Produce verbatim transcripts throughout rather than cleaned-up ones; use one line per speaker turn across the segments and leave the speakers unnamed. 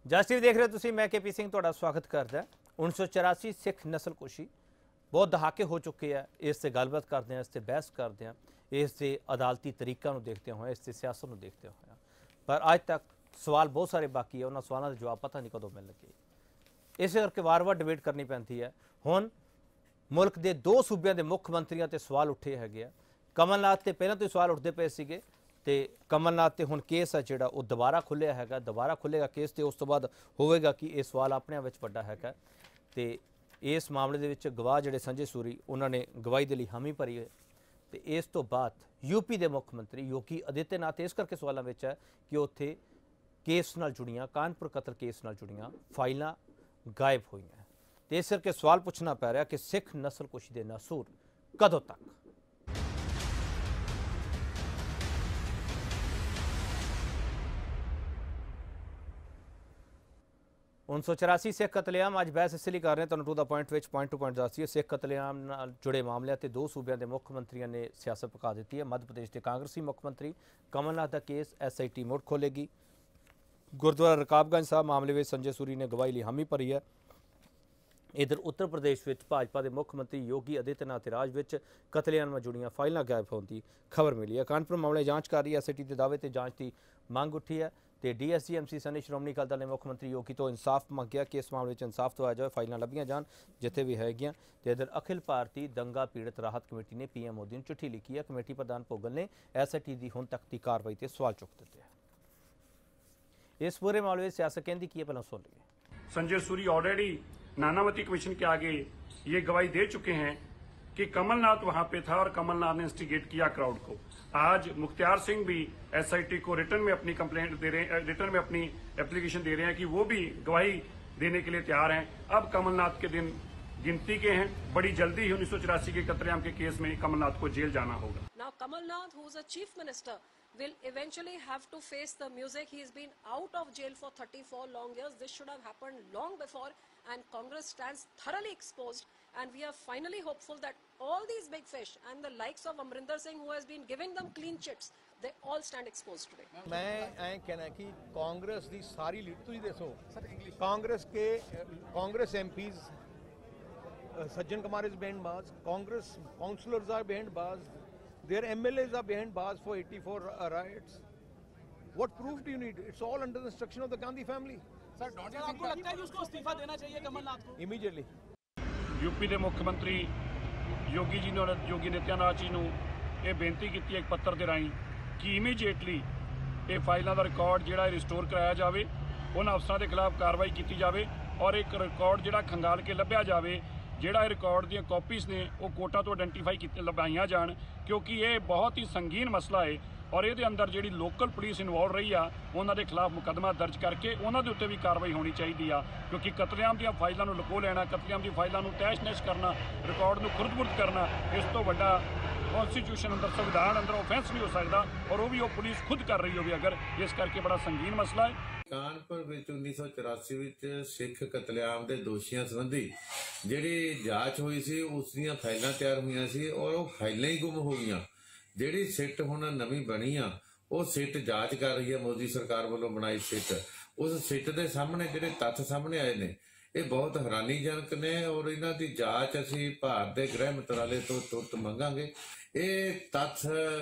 ਜਸ TV ਦੇਖ ਰਹੇ ਹੋ ਤੁਸੀਂ। मैं के पी सिंह ਤੁਹਾਡਾ ਸਵਾਗਤ ਕਰਦਾ। उन्नीस सौ चौरासी सिख नस्लकुशी बहुत दहाके हो चुके हैं। इस से गलबात करते हैं, इस से बहस करते हैं, इस से अदालती तरीकों को देखते हुए, इस से सियासत को देखते हुए, पर अज तक सवाल बहुत सारे बाकी है। उन्होंने सवालों के जवाब पता नहीं कदों मिल लगे। इस करके वार वार डिबेट करनी पैंती है। हुण मुल्क के दो सूबे के मुख्य मंत्रियों ते सवाल उठे है। कमलनाथ ते पहले तो सवाल उठते पे सीगे ते कमलनाथ ते हुण केस है जिहड़ा वो दोबारा खुलिया है। दोबारा खुलेगा केस तो उस तो बाद होवेगा कि ये सवाल अपने विच वड्डा है। तो इस मामले दे विच गवाह जिहड़े संजय सूरी उन्होंने गवाही के लिए हामी भरी है। तो इस तो बाद यूपी के मुख्य मंत्री योगी आदित्यनाथ इस करके सवालों में है कि उत्थे केस नाल जुड़ियां कानपुर कतल केस नाल जुड़ियां फाइलां गायब हुई हैं। तो इस करके सवाल पूछना पै रहा कि सिख नस्लकुशी के नासूर कदों तक। उन्नीस सौ चौरासी सिख कतलेआम अज बहस इसलिए कर रहे हैं, to the point which point to point दस सिख कतलेआम नाल जुड़े मामलों से दो सूबे के मुख्य मंत्रियों ने सियासत पका दी है। मध्य प्रदेश के कांग्रेसी मुख्य मंत्री कमलनाथ का केस एस आई टी मुड़ खोलेगी। गुरुद्वारा रकाबगंज साहब मामले में संजय सूरी ने गवाही ली हामी भरी है। इधर उत्तर प्रदेश में भाजपा के मुख्य मंत्री योगी आदित्यनाथ के राज में कतलेआम में जुड़ियां फाइलां गायब होने की खबर मिली है। कानपुर मामले जांच कर रही है। एस आई टी के दावे से जांच की मांग उठी है। तो D S G M C सने श्रोमणी अकाली दल ने मुख्य मंत्री योगी तो इंसाफ मंगया कि इस मामले में इंसाफ दवाया जाए, फाइलां लभियां जान जिथे भी हैगियां। तो इधर अखिल भारतीय दंगा पीड़ित राहत कमेटी ने पी एम मोदी को चिट्ठी लिखी है। कमेटी प्रधान भोगल ने एस आई टी की हुण तक की कार्रवाई से सवाल चुक दिते हैं। इस पूरे मामले में सियासत कहती की है, पहले सुन लीजिए।
संजय सूरी ऑलरेडी नानावती कमीशन के आगे ये गवाही दे चुके हैं कि कमलनाथ वहां पे था और कमलनाथ ने इंस्टिगेट किया क्राउड को। आज मुख्तार सिंह भी एस आई टी को रिटर्न में अपनी कंप्लेंट दे रहे हैं, रिटर्न में अपनी एप्लीकेशन दे रहे हैं कि वो भी गवाही देने के लिए तैयार हैं। अब कमलनाथ के दिन गिनती के हैं। बड़ी जल्दी ही उन्नीस सौ चौरासी के कतलेआम के केस में कमलनाथ को जेल जाना होगा।
Now Kamalnath, who is a chief minister, will eventually have to face the music. He has been out of jail for thirty-four long years. This should have happened long before, and Congress stands thoroughly exposed. And we are finally hopeful that all these big fish and the likes of Amrinder Singh, who has been giving them clean chits, they all stand exposed today.
मैं ऐ कहना कि कांग्रेस की सारी lead तुझी दसो कांग्रेस के Congress MPs Sajjan Kumar is behind bars, Congress councillors are behind bars, their M L As are behind bars for eighty-four riots. What proof do you need? It's all under the instruction of the Gandhi family.
Sir, आपको लगता है कि उसको इस्तीफा देना चाहिए कमलनाथ को?
Immediately.
UP के मुख्य मंत्री योगी जी ने योगी आदित्यनाथ जी ने यह बेनती की एक पत्र के राही कि इमीजिएटली ये फाइलों का रिकॉर्ड जो रिस्टोर कराया जाए, उन अफसरों के खिलाफ कार्रवाई की जाए और एक रिकॉर्ड जो खंगाल के लभ्या जाए, ਜਿਹੜਾ रिकॉर्ड दी कॉपीज़ ने वो कोर्टां तो आइडेंटिफाई की लभाइया जान, क्योंकि ये बहुत ही संगीन मसला है। और ये अंदर जी लोकल पुलिस इन्वॉल्व रही आ उन्होंने खिलाफ मुकदमा दर्ज करके उन्होंने उत्ते भी कार्रवाई होनी चाहिए आ। क्योंकि कतलेआम दी फाइलों को लुको लेना, कतलेआम दी फाइलों को तैश नैश करना, रिकॉर्ड को खुरद-बुरद करना, इस तो वड्डा कॉन्स्टिट्यूशन अंदर संविधान अंदर ऑफेंस नहीं हो सकता। और वो भी वो पुलिस खुद कर रही होगी अगर, इस करके बड़ा संगीन मसला है।
कानपुर विच उन्नीस सौ चौरासी विच सिख कतलेआम के दोषियों संबंधी जिहड़ी जांच हुई सी उस दीयां फाइलां तैयार हुई सी और वो फाइलां ही गुम हो गई। जिहड़ी सिट हुण नवीं बनी आ वो सिट जांच कर रही है, मोदी सरकार वालों बनाई सिट। उस सिट के सामने जिहड़े तत्थ सामने आए ने ये बहुत हैरानीजनक ने और इन्हां दी जांच असीं भारत के गृह मंत्रालय तो तुरंत मंगांगे। ये तत्थ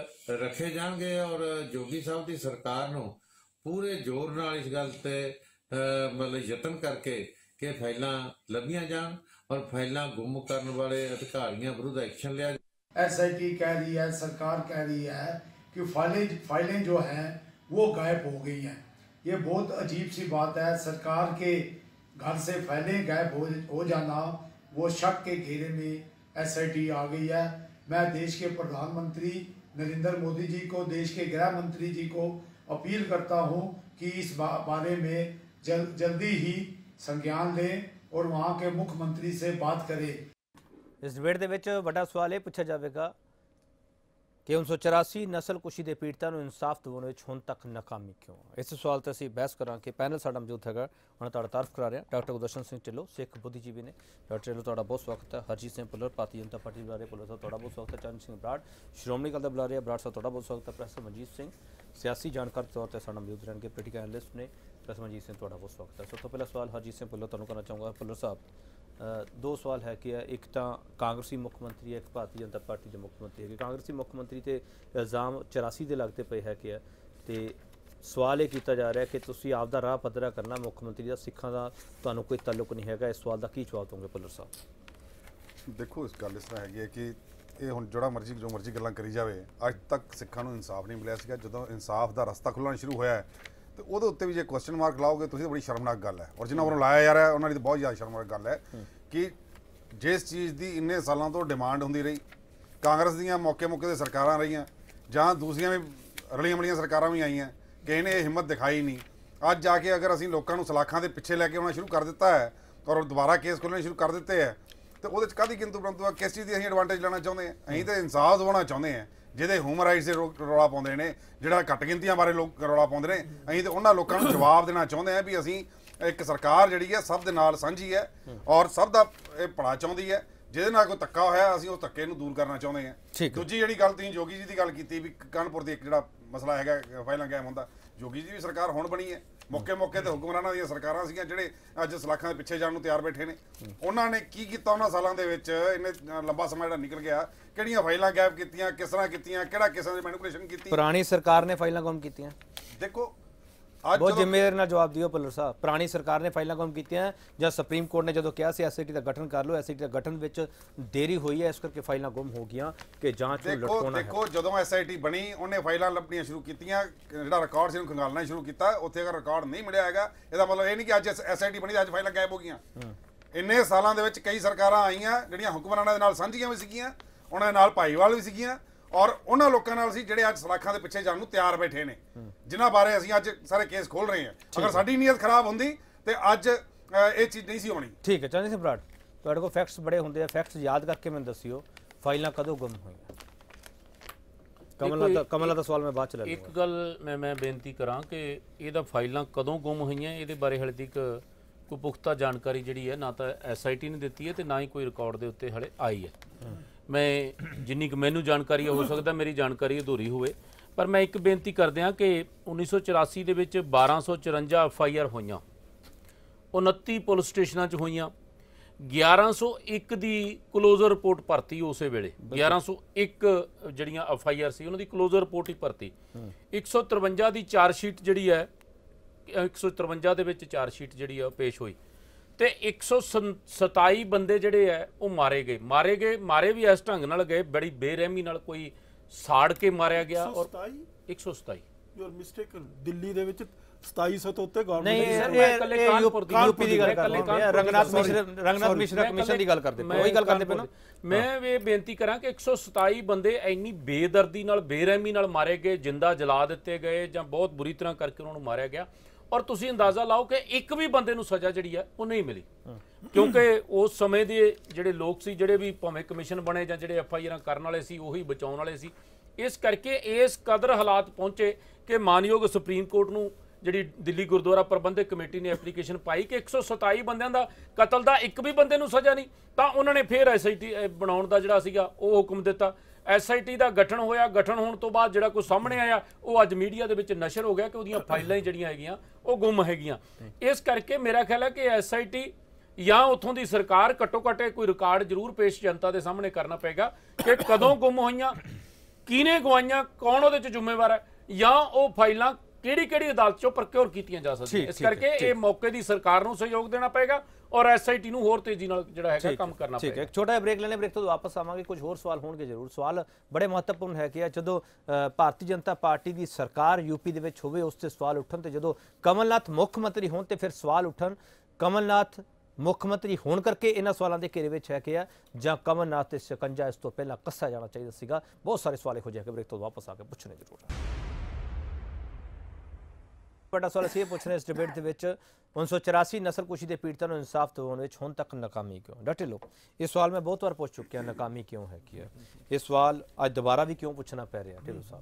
रखे जाणगे और जोगी साहब की सरकार नूं पूरे जोर नाल इस गल ते मतलब यतन करके कि फाइलां लभियां जान और फाइलां गुम करने वाले अधिकारियों विरुद्ध एक्शन लिया।
एस आई टी कह रही है, सरकार कह रही है कि फाइलें फाइलें जो हैं वो गायब हो गई हैं। ये बहुत अजीब सी बात है। सरकार के घर से फाइलें गायब हो हो जाना, वो शक के घेरे में एस आई टी आ गई है। मैं देश के प्रधानमंत्री नरेंद्र मोदी जी को, देश के गृह मंत्री जी को अपील करता हूं कि इस बा, बारे में जल, जल्दी ही संज्ञान लें और वहां के मुख्यमंत्री से बात करें।
इस डिबेट के विच वड्डा सवाल यह पूछा जाएगा कि उन्नीस सौ चौरासी नस्लकुशी के पीड़ितों को इंसाफ दिवाने हुण तक नाकामी क्यों। इस सवाल पर असीं बहस करांगे। पैनल साडा मौजूद हैगा, उन्होंने तुहाडा तारफ करा रहे हैं। डॉक्टर गुरदर्शन सिंह ढिल्लों सिख बुद्धिजीवी ने। डॉक्टर ढिल्लों तुहाडा बहुत स्वागत है। हरजीत सिंह भुल्लर भारतीय जनता पार्टी बुला रहे, भुल्लर साहब तुहाडा बहुत स्वागत है। चरण सिंह बराड़ श्रोमणी अकाली दल बुला रहे, बराड़ साहब तुहाडा बहुत स्वागत है। प्रोफैसर मनजीत सिंह सियासी जानकार के तौर पर साडा मौजूद रहेंगे, पोलिटिकल एनालिस्ट ने। ਰਸਮਨਜੀਤ ਸਿੰਘ ਤੁਹਾਡਾ ਬਹੁਤ ਸਵਾਗਤ ਹੈ। ਸਭ ਤੋਂ ਪਹਿਲਾ ਸਵਾਲ ਹਰਜੀਤ ਸਿੰਘ ਭੁੱਲਰ ਤੁਹਾਨੂੰ ਕਰਨਾ ਚਾਹੂੰਗਾ। ਭੁੱਲਰ ਸਾਹਿਬ, ਦੋ ਸਵਾਲ ਹੈ ਕਿ ਇੱਕ ਤਾਂ ਕਾਂਗਰਸੀ ਮੁੱਖ ਮੰਤਰੀ ਹੈ, ਇੱਕ ਭਾਰਤੀ ਜਨਤਾ ਪਾਰਟੀ ਦੇ ਮੁੱਖ ਮੰਤਰੀ ਹੈ। ਕਾਂਗਰਸੀ ਮੁੱਖ ਮੰਤਰੀ ਤੇ ਇਲਜ਼ਾਮ ਚੁਰਾਸੀ ਦੇ ਲੱਗਦੇ ਪਏ ਹੈ ਕਿ ਤੇ ਸਵਾਲ ਇਹ ਕੀਤਾ ਜਾ ਰਿਹਾ ਕਿ ਤੁਸੀਂ ਆਪ ਦਾ ਰਾਹ ਪੱਧਰਾ ਕਰਨਾ, ਮੁੱਖ ਮੰਤਰੀ ਦਾ ਸਿੱਖਾਂ ਦਾ ਤੁਹਾਨੂੰ ਕੋਈ ਤਾਲੁਕ ਨਹੀਂ ਹੈਗਾ। ਇਸ ਸਵਾਲ ਦਾ ਕੀ ਜਵਾਬ ਦੋਗੇ ਭੁੱਲਰ ਸਾਹਿਬ?
ਦੇਖੋ, ਇਸ ਗੱਲ ਇਸ ਤਰ੍ਹਾਂ ਹੈਗੀ ਹੈ ਕਿ ਇਹ ਹੁਣ ਜਿਹੜਾ ਮਰਜ਼ੀ ਜੋ ਮਰਜ਼ੀ ਗੱਲਾਂ ਕਰੀ ਜਾਵੇ, ਅੱਜ ਤੱਕ ਸਿੱਖਾਂ ਨੂੰ ਇਨਸਾਫ ਨਹੀਂ ਮਿਲਿਆ ਸੀਗਾ। ਜਦੋਂ ਇਨਸਾਫ ਦਾ ਰਸਤਾ ਖੁੱਲ੍ਹਣਾ ਸ਼ੁਰੂ ਹੋਇਆ ਤੇ ਉਹਦੇ ਉੱਤੇ ਵੀ ਜੇ ਕੁਐਸਚਨ ਮਾਰਕ ਲਾਓਗੇ ਤੁਸੀਂ, ਬੜੀ ਸ਼ਰਮਨਾਕ ਗੱਲ ਹੈ। ਔਰ ਜਿਨ੍ਹਾਂ ਵੱਲੋਂ ਲਾਇਆ ਜਾ ਰਿਹਾ ਉਹਨਾਂ ਦੀ ਤਾਂ ਬਹੁਤ ਜ਼ਿਆਦਾ ਸ਼ਰਮਨਾਕ ਗੱਲ ਹੈ ਕਿ ਜਿਸ ਚੀਜ਼ ਦੀ ਇੰਨੇ ਸਾਲਾਂ ਤੋਂ ਡਿਮਾਂਡ ਹੁੰਦੀ ਰਹੀ, ਕਾਂਗਰਸ ਦੀਆਂ ਮੌਕੇ ਮੌਕੇ 'ਤੇ ਸਰਕਾਰਾਂ ਰਹੀਆਂ ਜਾਂ ਦੂਸਰੀਆਂ ਵੀ ਰਲੀਆਂ ਮਿਲੀਆਂ ਸਰਕਾਰਾਂ ਵੀ ਆਈਆਂ, ਕਿਸੇ ਨੇ ਇਹ ਹਿੰਮਤ ਦਿਖਾਈ ਨਹੀਂ। ਅੱਜ ਜਾ ਕੇ ਅਗਰ ਅਸੀਂ ਲੋਕਾਂ ਨੂੰ ਸਲਾਖਾਂ ਦੇ ਪਿੱਛੇ ਲੈ ਕੇ ਆਉਣਾ ਸ਼ੁਰੂ ਕਰ ਦਿੱਤਾ ਹੈ ਔਰ ਦੁਬਾਰਾ ਕੇਸ ਖੋਲ੍ਹਣੇ ਸ਼ੁਰੂ ਕਰ ਦਿੱਤੇ ਹੈ, ਤੇ ਉਹਦੇ 'ਚ ਕਾਹਦੀ ਕਿੰਤੂ ਪਰੰਤੂ ਆ? ਕਿਸ ਚੀਜ਼ ਦੀ ਅਸੀਂ ਐਡਵਾਂਟੇਜ ਲੈਣਾ ਚਾਹੁੰਦੇ ਹਾਂ? ਅਸੀਂ ਤਾਂ ਇਨਸਾਫ ਦਿਵਾਉਣਾ ਚਾਹੁੰਦੇ ਹਾਂ। ਜਿਹਦੇ ਹਿਊਮਨ ਰਾਈਟਸ ਦੇ ਰੌਲਾ ਪਾਉਂਦੇ ਨੇ, ਜਿਹੜਾ ਘੱਟ ਗਿਣਤੀਆਂ ਬਾਰੇ ਲੋਕ ਰੌਲਾ ਪਾਉਂਦੇ ਨੇ, ਅਸੀਂ ਤਾਂ ਉਹਨਾਂ ਲੋਕਾਂ ਨੂੰ ਜਵਾਬ ਦੇਣਾ ਚਾਹੁੰਦੇ ਹਾਂ ਵੀ ਅਸੀਂ ਇੱਕ ਸਰਕਾਰ ਜਿਹੜੀ ਹੈ ਸਭ ਦੇ ਨਾਲ ਸਾਂਝੀ ਹੈ ਔਰ ਸਭ ਦਾ ਇਹ ਭਲਾ ਚਾਹੁੰਦੀ ਹੈ। ਜਿਹਦੇ ਨਾਲ ਕੋਈ ਧੱਕਾ ਹੋਇਆ ਅਸੀਂ ਉਸ ਧੱਕੇ ਨੂੰ ਦੂਰ ਕਰਨਾ ਚਾਹੁੰਦੇ ਹਾਂ। ਦੂਜੀ ਜਿਹੜੀ ਗੱਲ ਤੁਸੀਂ ਜੋਗੀ ਜੀ ਦੀ ਗੱਲ ਕੀਤੀ ਵੀ ਕਾਨਪੁਰ ਦੀ ਇੱਕ ਜਿਹੜਾ ਮਸਲਾ ਹੈਗਾ ਫਾਈਲਾਂ ਕਾਇਮ ਹੁੰਦਾ, ਜੋਗੀ ਜੀ ਦੀ ਸਰਕਾਰ ਹੁਣ ਬਣੀ ਹੈ। ਮੌਕੇ ਮੌਕੇ ਤੇ ਹੁਕਮਰਾਨਾਂ ਦੀਆਂ ਸਰਕਾਰਾਂ ਸੀਗੀਆਂ ਜਿਹੜੇ ਅੱਜ ਸਲਾਖਾਂ ਦੇ ਪਿੱਛੇ ਜਾਣ ਨੂੰ ਤਿਆਰ ਬੈਠੇ ਨੇ। ਉਹਨਾਂ ਨੇ ਕੀ ਕੀਤਾ ਉਹਨਾਂ ਸਾਲਾਂ ਦੇ ਵਿੱਚ? ਇੰਨੇ ਲੰਬਾ ਸਮਾਂ ਜਿਹੜਾ ਨਿਕਲ ਗਿਆ, ਕਿਹੜੀਆਂ ਫਾਈਲਾਂ ਗਾਇਬ ਕੀਤੀਆਂ, ਕਿਸ ਤਰ੍ਹਾਂ ਕੀਤੀਆਂ, ਕਿਹੜਾ ਕਿਸਾਂ ਦੀ ਮੈਨੀਪੂਲੇਸ਼ਨ ਕੀਤੀ?
ਪੁਰਾਣੀ ਸਰਕਾਰ ਨੇ ਫਾਈਲਾਂ ਗੁੰਮ ਕੀਤੀਆਂ।
ਦੇਖੋ,
ਬਹੁਤ ਜ਼ਿੰਮੇਵਾਰੀ ਨਾਲ ਜਵਾਬ ਦਿਓ ਭੁੱਲਰ ਸਾਹਿਬ। ਪੁਰਾਣੀ ਸਰਕਾਰ ਨੇ ਫਾਈਲਾਂ ਗੁੰਮ ਕੀਤੀਆਂ ਜਾਂ ਸੁਪਰੀਮ ਕੋਰਟ ਨੇ ਜਦੋਂ ਕਿਹਾ ਸੀ ਐਸਆਈਟੀ ਦਾ ਗਠਨ ਕਰ ਲਓ, ਐਸਆਈਟੀ ਦਾ ਗਠਨ ਵਿੱਚ ਦੇਰੀ ਹੋਈ ਹੈ, ਇਸ ਕਰਕੇ ਫਾਈਲਾਂ ਗੁੰਮ ਹੋ ਗਈਆਂ ਕਿ ਜਾਂਚ ਨੂੰ ਲਟਕਾਉਣਾ ਹੈ।
ਦੇਖੋ, ਜਦੋਂ ਐਸਆਈਟੀ ਬਣੀ ਉਹਨੇ ਫਾਈਲਾਂ ਲੱਭਣੀਆਂ ਸ਼ੁਰੂ ਕੀਤੀਆਂ, ਜਿਹੜਾ ਰਿਕਾਰਡ ਸੀ ਉਹਨੂੰ ਖੰਗਾਲਣਾ ਸ਼ੁਰੂ ਕੀਤਾ। ਉੱਥੇ ਅਗਰ ਰਿਕਾਰਡ ਨਹੀਂ ਮਿਲਿਆ ਹੈਗਾ, ਇਹਦਾ ਮਤਲਬ ਇਹ ਨਹੀਂ ਕਿ ਅੱਜ ਐਸਆਈਟੀ ਬਣੀ ਅੱਜ ਫਾਈਲਾਂ ਗਾਇਬ ਹੋ ਗਈਆਂ। ਇੰਨੇ ਸਾਲਾਂ ਦੇ ਵਿੱਚ ਕਈ ਸਰਕਾਰਾਂ ਆਈਆਂ ਜਿਹੜੀਆਂ ਹੁਕਮਰਾਨਾਂ ਦੇ ਨਾਲ ਸਾਂਝੀਆਂ ਵੀ ਸੀਗੀਆਂ, ਉਹਨਾਂ ਦੇ ਨਾਲ ਭਾਈਵਾਲ ਵੀ ਸੀਗੀਆਂ ਔਰ ਉਹਨਾਂ ਲੋਕਾਂ ਨਾਲ ਸੀ ਜਿਹੜੇ ਅੱਜ ਸਲਾਖਾਂ ਦੇ ਪਿੱਛੇ ਜਾਣ ਨੂੰ ਤਿਆਰ ਬੈਠੇ ਨੇ, ਜਿਨ੍ਹਾਂ ਬਾਰੇ ਅਸੀਂ ਅੱਜ ਸਾਰੇ ਕੇਸ ਖੋਲ ਰਹੇ ਹਾਂ। ਅਗਰ ਸਾਡੀ ਨੀਅਤ ਖਰਾਬ ਹੁੰਦੀ ਤੇ ਅੱਜ ਇਹ ਚੀਜ਼ ਨਹੀਂ ਸੀ ਹੋਣੀ।
ਠੀਕ ਹੈ ਚੰਨੀ ਸਿੰਘ ਬਰਾੜ, ਤੁਹਾਡੇ ਕੋਲ ਫੈਕਟਸ ਬੜੇ ਹੁੰਦੇ ਆ, ਫੈਕਟਸ ਯਾਦ ਕਰਕੇ ਮੈਨੂੰ ਦੱਸਿਓ ਫਾਈਲਾਂ ਕਦੋਂ ਗੁੰਮ ਹੋਈਆਂ। ਕਮਲਾ ਦਾ ਕਮਲਾ ਦਾ ਸਵਾਲ ਮੈਂ ਬਾਅਦ ਚ ਲੈ ਲਵਾਂਗਾ।
ਇੱਕ ਗੱਲ ਮੈਂ ਮੈਂ ਬੇਨਤੀ ਕਰਾਂ ਕਿ ਇਹਦਾ ਫਾਈਲਾਂ ਕਦੋਂ ਗੁੰਮ ਹੋਈਆਂ ਇਹਦੇ ਬਾਰੇ ਹਲੇ ਤੱਕ ਕੋਈ ਪੁਖਤਾ ਜਾਣਕਾਰੀ ਜਿਹੜੀ ਹੈ ਨਾ ਤਾਂ ਐਸਆਈਟੀ ਨੇ ਦਿੱਤੀ ਹੈ ਤੇ ਨਾ ਹੀ ਕੋਈ ਰਿਕਾਰਡ ਦੇ ਉੱਤੇ ਹਲੇ ਆਈ ਹੈ। ਮੈਂ ਜਿੰਨੀ ਕੁ ਮੈਨੂੰ ਜਾਣਕਾਰੀ ਹੋ ਸਕਦਾ ਮੇਰੀ ਜਾਣਕਾਰੀ ਅਧੂਰੀ ਹੋਵੇ, ਪਰ ਮੈਂ ਇੱਕ ਬੇਨਤੀ ਕਰਦੇ ਹਾਂ ਕਿ ਉੱਨੀ ਸੌ ਚੁਰਾਸੀ ਦੇ ਵਿੱਚ ਬਾਰਾਂ ਸੌ ਚੁਰੰਜਾ ਐਫ ਆਈ ਆਰ ਹੋਈਆਂ, ਉਨੱਤੀ ਪੁਲਿਸ ਸਟੇਸ਼ਨਾਂ 'ਚ ਹੋਈਆਂ, ਗਿਆਰਾਂ ਸੌ ਇੱਕ ਦੀ ਕਲੋਜ਼ਰ ਰਿਪੋਰਟ ਭਰਤੀ ਉਸੇ ਵੇਲੇ, ਗਿਆਰਾਂ ਸੌ ਇੱਕ ਜਿਹੜੀਆਂ ਐਫ ਆਈ ਆਰ ਸੀ ਉਹਨਾਂ ਦੀ ਕਲੋਜ਼ਰ ਰਿਪੋਰਟ ਹੀ ਭਰਤੀ, ਇੱਕ ਸੌ ਤਰਵੰਜਾ ਦੀ ਚਾਰਜ ਸ਼ੀਟ ਜਿਹੜੀ ਹੈ ਇੱਕ ਸੌ ਤਰਵੰਜਾ ਦੇ ਵਿੱਚ ਚਾਰਜ ਸ਼ੀਟ ਜਿਹੜੀ ਆ ਪੇਸ਼ ਹੋਈ ਤੇ ਇੱਕ ਸੌ ਸਤਾਈ ਬੰਦੇ ਜਿਹੜੇ ਆ ਉਹ ਮਾਰੇ ਗਏ ਮਾਰੇ ਗਏ ਮਾਰੇ ਵੀ ਇਸ ਢੰਗ ਨਾਲ ਗਏ, ਬੜੀ ਬੇਰਹਿਮੀ ਨਾਲ, ਕੋਈ ਸਾੜ ਕੇ ਮਾਰਿਆ ਗਿਆ। ਔਰ ਇੱਕ ਸੌ ਸਤਾਈ
ਯੂ ਆਰ ਮਿਸਟੇਕਨ, ਦਿੱਲੀ ਦੇ ਵਿੱਚ ਸਤਾਈ ਸੌ ਤੋਂ ਉੱਤੇ ਗਵਰਨਮੈਂਟ
ਨਹੀਂ, ਇਹ ਕਾਨਪੁਰ ਦੀ ਯੂਪੀ ਦੀ ਗੱਲ ਕਰ ਰਹੇ ਹਾਂ, ਰੰਗਨਾਥ ਮਿਸ਼ਰ ਰੰਗਨਾਥ ਮਿਸ਼ਰਾ ਕਮਿਸ਼ਨ ਦੀ ਗੱਲ ਕਰਦੇ ਪਏ, ਉਹੀ ਗੱਲ ਕਰਦੇ ਪਏ ਨਾ।
ਮੈਂ ਇਹ ਬੇਨਤੀ ਕਰਾਂ ਕਿ ਇੱਕ ਸੌ ਸਤਾਈ ਬੰਦੇ ਇੰਨੀ ਬੇਦਰਦੀ ਨਾਲ ਬੇਰਹਿਮੀ ਨਾਲ ਮਾਰੇ ਗਏ, ਜਿੰਦਾ ਜਲਾ ਦਿੱਤੇ ਗਏ ਜਾਂ ਬਹੁਤ ਬੁਰੀ ਤਰ੍ਹਾਂ ਕਰਕੇ ਉਹਨਾਂ ਨੂੰ ਮਾਰਿਆ ਗਿਆ। ਔਰ ਤੁਸੀਂ ਅੰਦਾਜ਼ਾ ਲਾਓ ਕਿ ਇੱਕ ਵੀ ਬੰਦੇ ਨੂੰ ਸਜ਼ਾ ਜਿਹੜੀ ਹੈ ਉਹ ਨਹੀਂ ਮਿਲੀ, ਕਿਉਂਕਿ ਉਸ ਸਮੇਂ ਦੇ ਜਿਹੜੇ ਲੋਕ ਸੀ, ਜਿਹੜੇ ਵੀ ਭਾਵੇਂ ਕਮਿਸ਼ਨ ਬਣੇ ਜਾਂ ਜਿਹੜੇ ਐਫ ਆਈ ਆਰਾਂ ਕਰਨ ਵਾਲੇ ਸੀ, ਉਹੀ ਬਚਾਉਣ ਵਾਲੇ ਸੀ। ਇਸ ਕਰਕੇ ਇਸ ਕਦਰ ਹਾਲਾਤ ਪਹੁੰਚੇ ਕਿ ਮਾਨਯੋਗ ਸੁਪਰੀਮ ਕੋਰਟ ਨੂੰ ਜਿਹੜੀ ਦਿੱਲੀ ਗੁਰਦੁਆਰਾ ਪ੍ਰਬੰਧਕ ਕਮੇਟੀ ਨੇ ਐਪਲੀਕੇਸ਼ਨ ਪਾਈ ਕਿ ਇੱਕ ਸੌ ਸਤਾਈ ਬੰਦਿਆਂ ਦਾ ਕਤਲ ਦਾ ਇੱਕ ਵੀ ਬੰਦੇ ਨੂੰ ਸਜ਼ਾ ਨਹੀਂ, ਤਾਂ ਉਹਨਾਂ ਨੇ ਫਿਰ ਐਸ ਆਈ ਟੀ ਬਣਾਉਣ ਦਾ ਜਿਹੜਾ ਸੀਗਾ ਉਹ ਹੁਕਮ ਦਿੱਤਾ। ਐਸ ਆਈ ਟੀ ਦਾ ਗਠਨ ਹੋਇਆ, ਗਠਨ ਹੋਣ ਤੋਂ ਬਾਅਦ ਜਿਹੜਾ ਕੋਈ ਸਾਹਮਣੇ ਆਇਆ ਉਹ ਅੱਜ ਮੀਡੀਆ ਦੇ ਵਿੱਚ ਨਸ਼ਰ ਹੋ ਗਿਆ ਕਿ ਉਹਦੀਆਂ ਫਾਈਲਾਂ ਹੀ ਜਿਹੜੀਆਂ ਹੈਗੀਆਂ ਉਹ ਗੁੰਮ ਹੈਗੀਆਂ। ਇਸ ਕਰਕੇ ਮੇਰਾ ਖਿਆਲ ਹੈ ਕਿ ਐਸ ਆਈ ਟੀ ਜਾਂ ਉੱਥੋਂ ਦੀ ਸਰਕਾਰ ਘੱਟੋ ਘੱਟ ਕੋਈ ਰਿਕਾਰਡ ਜ਼ਰੂਰ ਪੇਸ਼ ਜਨਤਾ ਦੇ ਸਾਹਮਣੇ ਕਰਨਾ ਪਏਗਾ ਕਿ ਕਦੋਂ ਗੁੰਮ ਹੋਈਆਂ, ਕਿਹਨੇ ਗਵਾਈਆਂ, ਕੌਣ ਉਹਦੇ 'ਚ ਜ਼ਿੰਮੇਵਾਰ ਹੈ, ਜਾਂ ਉਹ ਫਾਈਲਾਂ ਕਿਹੜੀ ਕਿਹੜੀ ਅਦਾਲਤ 'ਚੋਂ ਪ੍ਰਕਿਓਰ ਕੀਤੀਆਂ ਜਾ ਸਕਦੀਆਂ। ਇਸ ਕਰਕੇ ਇਹ ਮੌਕੇ ਦੀ ਸਰਕਾਰ ਨੂੰ ਸਹਿਯੋਗ ਦੇਣਾ ਪਏਗਾ ਔਰ ਐਸ ਆਈ ਟੀ ਨੂੰ ਹੋਰ ਤੇਜ਼ੀ ਨਾਲ ਜਿਹੜਾ ਹੈਗਾ ਕੰਮ ਕਰਨਾ ਪਏਗਾ।
ਠੀਕ ਹੈ, ਇੱਕ ਛੋਟਾ ਜਿਹਾ ਬ੍ਰੇਕ ਲੈਣੇ, ਬ੍ਰੇਕ ਤੋਂ ਵਾਪਸ ਆਵਾਂਗੇ। ਕੁਝ ਹੋਰ ਸਵਾਲ ਹੋਣਗੇ ਜ਼ਰੂਰ। ਸਵਾਲ ਬੜੇ ਮਹੱਤਵਪੂਰਨ ਹੈ ਕਿ ਜਦੋਂ ਭਾਰਤੀ ਜਨਤਾ ਪਾਰਟੀ ਦੀ ਸਰਕਾਰ ਯੂਪੀ ਦੇ ਵਿੱਚ ਹੋਵੇ ਉਸ ਤੇ ਸਵਾਲ ਉੱਠਣ, ਤੇ ਜਦੋਂ ਕਮਲਨਾਥ ਮੁੱਖ ਮੰਤਰੀ ਹੋਣ ਤੇ ਫਿਰ ਸਵਾਲ ਉੱਠਣ ਕਮਲਨਾਥ ਮੁੱਖ ਮੰਤਰੀ ਹੋਣ ਕਰਕੇ ਇਹਨਾਂ ਸਵਾਲਾਂ ਦੇ ਘੇਰੇ ਵਿੱਚ ਹੈ ਕਿ ਆ ਜਾਂ ਕਮਲਨਾਥ ਤੇ ਸ਼ਿਕੰਜਾ ਇਸ ਤੋਂ ਪਹਿਲਾਂ ਕੱਸਿਆ ਜਾਣਾ ਚਾਹੀਦਾ ਸੀਗਾ। ਬਹੁਤ ਸਾਰੇ ਸਵਾਲ ਇਹੋ ਜਿਹੇ ਕਿ ਬ੍ਰੇਕ ਤੋਂ ਵਾਪਸ ਆ ਕੇ ਪੁੱਛਣੇ ਜ਼ਰੂਰ। ਵੱਡਾ ਸਵਾਲ ਅਸੀਂ ਇਹ ਪੁੱਛ ਰਹੇ ਇਸ ਡਿਬੇਟ ਦੇ ਵਿੱਚ ਉੱਨੀ ਸੌ ਚੁਰਾਸੀ ਨਸਲਕੁਸ਼ੀ ਦੇ ਪੀੜਤਾਂ ਨੂੰ ਇਨਸਾਫ ਦਿਵਾਉਣ ਵਿੱਚ ਹੁਣ ਤੱਕ ਨਾਕਾਮੀ ਕਿਉਂ? ਡਟੇ ਲੋਕ ਇਹ ਸਵਾਲ ਮੈਂ ਬਹੁਤ ਵਾਰ ਪੁੱਛ ਚੁੱਕਿਆ, ਨਾਕਾਮੀ ਕਿਉਂ ਹੈ ਕੀ ਹੈ ਇਹ ਸਵਾਲ ਅੱਜ ਦੁਬਾਰਾ ਵੀ ਕਿਉਂ ਪੁੱਛਣਾ ਪੈ ਰਿਹਾ? ਢਿੱਲੋਂ ਸਾਹਿਬ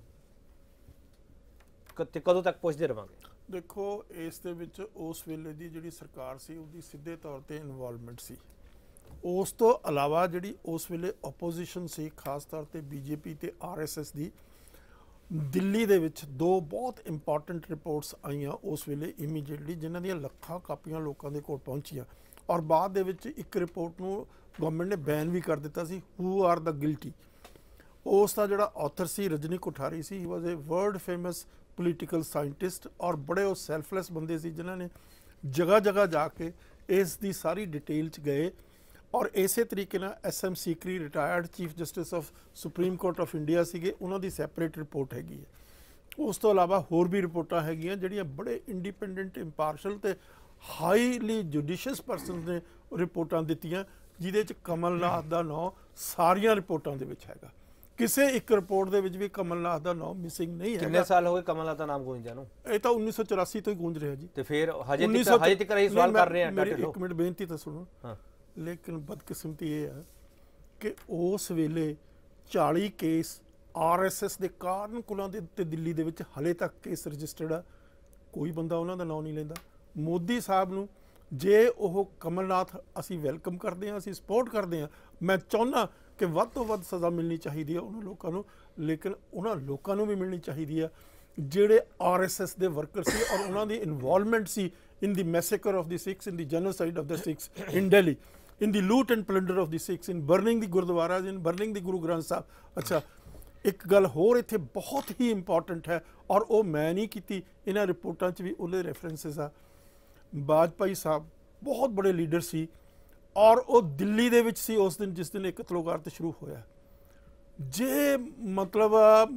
ਤੇ ਕਦੋਂ ਤੱਕ ਪੁੱਛਦੇ ਰਵਾਂਗੇ?
ਦੇਖੋ, ਇਸ ਦੇ ਵਿੱਚ ਉਸ ਵੇਲੇ ਦੀ ਜਿਹੜੀ ਸਰਕਾਰ ਸੀ ਉਹਦੀ ਸਿੱਧੇ ਤੌਰ ਤੇ ਇਨਵੋਲਵਮੈਂਟ ਸੀ। ਉਸ ਤੋਂ ਇਲਾਵਾ ਜਿਹੜੀ ਉਸ ਵੇਲੇ ਆਪੋਜੀਸ਼ਨ ਸੀ, ਖਾਸ ਤੌਰ ਤੇ ਬੀਜੇਪੀ ਤੇ ਆਰ ਐਸ ਐਸ ਦੀ, ਦਿੱਲੀ ਦੇ ਵਿੱਚ ਦੋ ਬਹੁਤ ਇੰਪੋਰਟੈਂਟ ਰਿਪੋਰਟਸ ਆਈਆਂ ਉਸ ਵੇਲੇ ਇਮੀਡੀਏਟਲੀ, ਜਿਨ੍ਹਾਂ ਦੀਆਂ ਲੱਖਾਂ ਕਾਪੀਆਂ ਲੋਕਾਂ ਦੇ ਕੋਲ ਪਹੁੰਚੀਆਂ, ਔਰ ਬਾਅਦ ਦੇ ਵਿੱਚ ਇੱਕ ਰਿਪੋਰਟ ਨੂੰ ਗਵਰਨਮੈਂਟ ਨੇ ਬੈਨ ਵੀ ਕਰ ਦਿੱਤਾ ਸੀ, ਹੂ ਆਰ ਦਾ ਗਿਲਟੀ। ਉਸ ਦਾ ਜਿਹੜਾ ਆਥਰ ਸੀ ਰਜਨੀ ਕੋਠਾਰੀ ਸੀ, he was a world famous political scientist, ਔਰ ਬੜੇ ਉਹ ਸੈਲਫਲੈਸ ਬੰਦੇ ਸੀ ਜਿਨ੍ਹਾਂ ਨੇ ਜਗ੍ਹਾ ਜਗ੍ਹਾ ਜਾ ਕੇ ਇਸ ਦੀ ਸਾਰੀ ਡਿਟੇਲ 'ਚ ਗਏ। ਔਰ ਇਸੇ ਤਰੀਕੇ ਨਾਲ S M Sikri retired chief justice of Supreme Court of India ਸੀਗੇ, ਉਹਨਾਂ ਦੀ ਸੈਪਰੇਟ ਰਿਪੋਰਟ ਹੈਗੀ ਹੈ। ਉਸ ਤੋਂ ਇਲਾਵਾ ਹੋਰ ਵੀ ਰਿਪੋਰਟਾਂ ਹੈਗੀਆਂ ਜਿਹੜੀਆਂ ਬੜੇ ਇੰਡੀਪੈਂਡੈਂਟ, ਇੰਪਾਰਸ਼ਲ ਤੇ ਹਾਈਲੀ ਜੁਡੀਸ਼ੀਅਸ ਪਰਸਨ ਨੇ ਰਿਪੋਰਟਾਂ ਦਿੱਤੀਆਂ, ਜਿਹਦੇ 'ਚ ਕਮਲਨਾਥ ਦਾ ਨਾਂ ਸਾਰੀਆਂ ਰਿਪੋਰਟਾਂ ਦੇ ਵਿੱਚ ਹੈਗਾ। ਕਿਸੇ ਇੱਕ ਰਿਪੋਰਟ ਦੇ ਵਿੱਚ ਵੀ ਕਮਲਨਾਥ ਦਾ ਨਾਮ ਮਿਸਿੰਗ ਨਹੀਂ ਹੈ।
ਕਿੰਨੇ ਸਾਲ ਹੋ ਗਏ ਕਮਲਨਾਥ ਦਾ ਨਾਮ ਗੂੰਜਿਆ ਨੂੰ?
ਇਹ ਤਾਂ ਉੱਨੀ ਸੌ ਚੁਰਾਸੀ ਤੋਂ ਹੀ ਗੂੰਜ ਰਿਹਾ ਜੀ।
ਤੇ ਫਿਰ ਹਜੇ ਤੱਕ ਹਜੇ ਤੱਕ ਰਹੀ ਸਵਾਲ ਕਰ ਰਹੇ ਆ।
ਮੇਰੀ ਇੱਕ ਮਿੰਟ ਬੇਨਤੀ ਤਾਂ ਸੁਣੋ। ਹਾਂ, ਲੇਕਿਨ ਬਦਕਿਸਮਤੀ ਇਹ ਹੈ ਕਿ ਉਸ ਵੇਲੇ ਚਾਲੀ ਕੇਸ ਆਰ ਐਸ ਐਸ ਦੇ ਕਾਰਨ ਕੁਲਾਂ ਦੇ ਉੱਤੇ ਦਿੱਲੀ ਦੇ ਵਿੱਚ ਹਲੇ ਤੱਕ ਕੇਸ ਰਜਿਸਟਰਡ ਆ, ਕੋਈ ਬੰਦਾ ਉਹਨਾਂ ਦਾ ਨਾਮ ਨਹੀਂ ਲੈਂਦਾ। ਮੋਦੀ ਸਾਹਿਬ ਨੂੰ ਜੇ ਉਹ ਕਮਲਨਾਥ ਅਸੀਂ ਵੈਲਕਮ ਕਰਦੇ ਹਾਂ, ਅਸੀਂ ਸਪੋਰਟ ਕਰਦੇ ਹਾਂ, ਮੈਂ ਚਾਹੁੰਦਾ ਕਿ ਵੱਧ ਤੋਂ ਵੱਧ ਸਜ਼ਾ ਮਿਲਣੀ ਚਾਹੀਦੀ ਹੈ ਉਹਨਾਂ ਲੋਕਾਂ ਨੂੰ, ਲੇਕਿਨ ਉਹਨਾਂ ਲੋਕਾਂ ਨੂੰ ਵੀ ਮਿਲਣੀ ਚਾਹੀਦੀ ਹੈ ਜਿਹੜੇ ਆਰ ਐਸ ਐਸ ਦੇ ਵਰਕਰ ਸੀ ਔਰ ਉਹਨਾਂ ਦੀ ਇਨਵੋਲਵਮੈਂਟ ਸੀ in the massacre of the Sikhs, in the genocide of the Sikhs in Delhi, in the loot and plunder of the Sikhs, in burning the Gurdwaras, in burning the Guru Granth Sahib। ਅੱਛਾ, ਇੱਕ ਗੱਲ ਹੋਰ ਇੱਥੇ ਬਹੁਤ ਹੀ ਇੰਪੋਰਟੈਂਟ ਹੈ ਔਰ ਉਹ ਮੈਂ ਨਹੀਂ ਕੀਤੀ, ਇਹਨਾਂ ਰਿਪੋਰਟਾਂ 'ਚ ਵੀ ਉਹਦੇ ਰੈਫਰੈਂਸਿਸ ਆ। ਵਾਜਪਾਈ ਸਾਹਿਬ ਬਹੁਤ ਬੜੇ ਲੀਡਰ ਸੀ ਔਰ ਉਹ ਦਿੱਲੀ ਦੇ ਵਿੱਚ ਸੀ ਉਸ ਦਿਨ ਜਿਸ ਦਿਨ ਇਹ ਕਤਲੋਗਾਰਤ ਸ਼ੁਰੂ ਹੋਇਆ। ਜੇ ਮਤਲਬ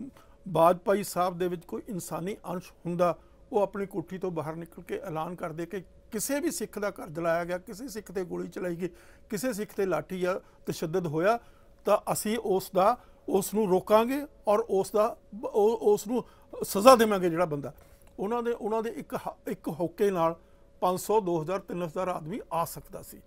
ਵਾਜਪਾਈ ਸਾਹਿਬ ਦੇ ਵਿੱਚ ਕੋਈ ਇਨਸਾਨੀ ਅੰਸ਼ ਹੁੰਦਾ, ਉਹ ਆਪਣੀ ਕੋਠੀ ਤੋਂ ਬਾਹਰ ਨਿਕਲ ਕੇ ਐਲਾਨ ਕਰਦੇ ਕਿ ਕਿਸੇ ਵੀ ਸਿੱਖ ਦਾ ਘਰ ਜਲਾਇਆ ਗਿਆ, ਕਿਸੇ ਸਿੱਖ ਤੇ ਗੋਲੀ ਚਲਾਈ ਗਈ, ਕਿਸੇ ਸਿੱਖ ਤੇ ਲਾਠੀ ਜਾਂ ਤਸ਼ੱਦਦ ਹੋਇਆ ਤਾਂ ਅਸੀਂ ਉਸ ਦਾ ਉਸ ਨੂੰ ਰੋਕਾਂਗੇ ਔਰ ਉਸ ਦਾ ਉਸ ਨੂੰ ਸਜ਼ਾ ਦੇਵਾਂਗੇ। ਜਿਹੜਾ ਬੰਦਾ ਉਹਨਾਂ ਦੇ ਉਹਨਾਂ ਦੇ ਇੱਕ ਇੱਕ ਹੋਕੇ ਨਾਲ ਪੰਜ ਸੌ ਦੋ ਹਜ਼ਾਰ ਤਿੰਨ ਹਜ਼ਾਰ ਆਦਮੀ ਆ ਸਕਦਾ ਸੀ।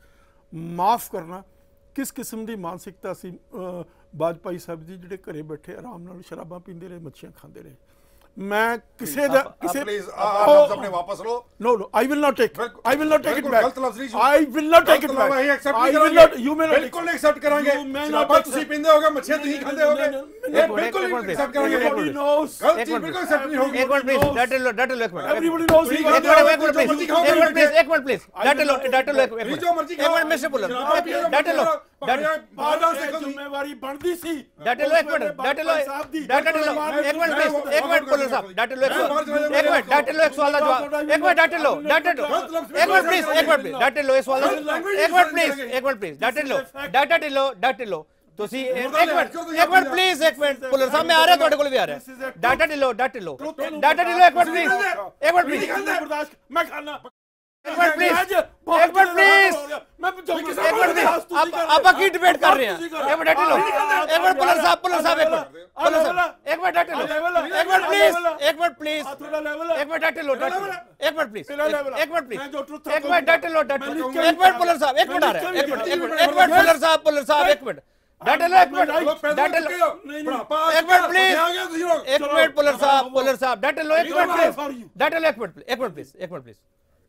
ਮਾਫ ਕਰਨਾ, ਕਿਸ ਕਿਸਮ ਦੀ ਮਾਨਸਿਕਤਾ ਸੀ ਵਾਜਪਾਈ ਸਾਹਿਬ ਜੀ, ਜਿਹੜੇ ਘਰੇ ਬੈਠੇ ਆਰਾਮ ਨਾਲ ਸ਼ਰਾਬਾਂ ਪੀਂਦੇ ਰਹੇ, ਮੱਛੀਆਂ ਖਾਂਦੇ ਰਹੇ। ਮੈਂ ਕਿਸੇ ਦਾ ਕਿਸੇ
ਪਲੀਜ਼ ਲਫ਼ਜ਼ ਆਪਣੇ ਵਾਪਸ ਲਓ।
No, no, I will not take it. I will not take it back.
ਗਲਤ ਲਫ਼ਜ਼ ਨਹੀਂ।
I will not take it back.
ਅਸੀਂ ਐਕਸੈਪਟ
I
ਨਹੀਂ
will not.
ਕਰਾਂਗੇ।
You may not.
ਬਿਲਕੁਲ ਨਹੀਂ ਐਕਸੈਪਟ ਕਰਾਂਗੇ। ਸ਼ਰਾਬਾਂ ਤੁਸੀਂ ਪੀਂਦੇ ਹੋਗੇ, ਮੱਛੀਆਂ ਤੁਸੀਂ ਖਾਂਦੇ ਹੋਗੇ, ਇਹ ਬਿਲਕੁਲ ਨਹੀਂ ਐਕਸੈਪਟ ਕਰਾਂਗੇ।
Everybody knows.
ਗਲਤ ਚੀਜ਼ ਬਿਲਕੁਲ ਐਕਸੈਪਟ ਨਹੀਂ ਹੋਗੀ।
ਇੱਕ ਮਿੰਟ ਪਲੀਜ਼, ਡਟ ਲੋ ਡਟ ਲੋ ਇੱਕ ਮਿੰਟ।
Everybody knows.
ਇੱਕ ਮਿੰਟ ਇੱਕ ਮਿੰਟ ਪਲੀਜ਼, ਇੱਕ ਮਿੰਟ ਪਲੀਜ਼, ਇੱਕ ਮਿੰਟ ਪਲੀਜ਼, ਡਟ ਲੋ ਡਟ ਲੋ ਇੱਕ ਮਿੰਟ।
ਜੋ ਮਰਜ਼ੀ
ਇੱਕ ਮਿੰਟ ਮਿਸਟਰ ਪੁੱਲਰ, ਡਟ ਲੋ
ਬਾਦਾਂ ਸੇ ਜ਼ਿੰਮੇਵਾਰੀ ਬਣਦੀ ਸੀ।
ਡਟ ਲੋ ਇੱਕ ਮਿੰਟ, ਡਟ ਲੋ ਡਟ ਲੋ ਇੱਕ ਮਿੰਟ ਪਲੀਜ਼, ਇੱਕ ਮਿੰਟ ਪੁੱਲਰ ਸਾਹਿਬ, ਡਟ ਲੋ ਇੱਕ ਮਿੰਟ, ਡਟ ਲੋ ਇੱਕ ਸਵਾਲ ਦਾ ਜਵਾਬ, ਇੱਕ ਮਿੰਟ ਡਟ ਲੋ ਡਟ ਲੋ ਇੱਕ ਮਿੰਟ ਪਲੀਜ਼, ਇੱਕ ਮਿੰਟ ਪਲੀਜ਼, ਡਟ ਲੋ ਇਸ ਸਵਾਲ ਦਾ ਇੱਕ ਮਿੰਟ ਪਲੀਜ਼, ਇੱਕ ਮਿੰਟ ਪਲੀਜ਼, ਡਟ ਲੋ ਡਟ ਲੋ ਡਟ ਲੋ ਤੁਸੀਂ ਇੱਕ ਮਿੰਟ ਇੱਕ ਮਿੰਟ ਪਲੀਜ਼, ਇੱਕ ਮਿੰਟ ਪੁੱਲਰ ਸਾਹਿਬ ਮੈਂ ਆ ਰਿਹਾ, ਤੁਹਾਡੇ ਕੋਲ ਵੀ ਆ ਰਿਹਾ। ਡਾਟਾ ਢਿੱਲੋਂ ਡਾਟਾ ਢਿੱਲੋਂ ਡਾਟਾ ਢਿੱਲੋਂ ਇੱਕ ਮਿੰਟ ਪਲੀਜ਼, ਇੱਕ ਮਿੰਟ ਪਲੀਜ਼,
ਮੈਂ ਖਾਣਾ
ਇੱਕ ਮਿੰਟ ਪਲੀਜ਼, ਇੱਕ ਮਿੰਟ ਪਲੀਜ਼,
ਮੈਂ
ਇੱਕ ਮਿੰਟ ਆਪਾਂ ਕੀ ਡਿਬੇਟ ਕਰ ਰਹੇ ਹਾਂ? ਇੱਕ ਮਿੰਟ ਡਾਟਾ ਢਿੱਲੋਂ, ਇੱਕ ਮਿੰਟ ਪੁੱਲਰ ਸਾਹਿਬ, ਪੁੱਲਰ ਸਾਹਿਬ ਇੱਕ ਮਿੰਟ, ਪੁੱਲਰ ਸਾਹਿਬ ਇੱਕ ਮਿੰਟ ਡਾਟਾ ਢਿੱਲੋਂ, ਇੱਕ ਮਿੰਟ ਪਲੀਜ਼, ਇੱਕ ਮਿੰਟ ਪਲੀਜ਼, ਇੱਕ ਮਿੰਟ ਡਾਟਾ ਢਿੱਲੋਂ, ਇੱਕ ਮਿੰਟ ਪਲੀਜ਼, ਇੱਕ ਮਿੰਟ ਪਲੀਜ਼, ਇੱਕ ਮਿੰਟ ਡਾਟਾ ਢਿੱਲੋਂ, ਇੱਕ ਮਿੰਟ ਪੁੱਲਰ ਸਾਹਿਬ ਇੱਕ ਮਿੰਟ ਆ ਰਿਹਾ, ਇੱਕ ਮਿੰਟ ਇੱਕ ਮਿੰਟ ਇੱਕ ਮਿੰਟ ਪੁੱਲਰ ਸਾਹਿਬ, ਪੁੱਲਰ ਸਾਹਿਬ ਇੱਕ ਮਿੰਟ ਡਾਟਾ ਲੋ, ਇੱਕ ਮਿੰਟ ਡਾਟਾ ਲੋ, ਇੱਕ ਮਿੰਟ ਪਲੀਜ਼, ਇੱਕ ਮਿੰਟ ਪੁੱਲਰ ਸਾਹਿਬ, ਪੁੱਲਰ ਸਾਹਿਬ ਡਾਟਾ ਲੋ, ਇੱਕ ਮਿੰਟ ਪਲੀਜ਼, ਡਾਟਾ ਲੋ, ਇੱਕ ਮਿੰਟ ਇੱਕ ਮਿੰਟ ਪਲੀਜ਼, ਇੱਕ ਮਿੰਟ ਪਲੀਜ਼,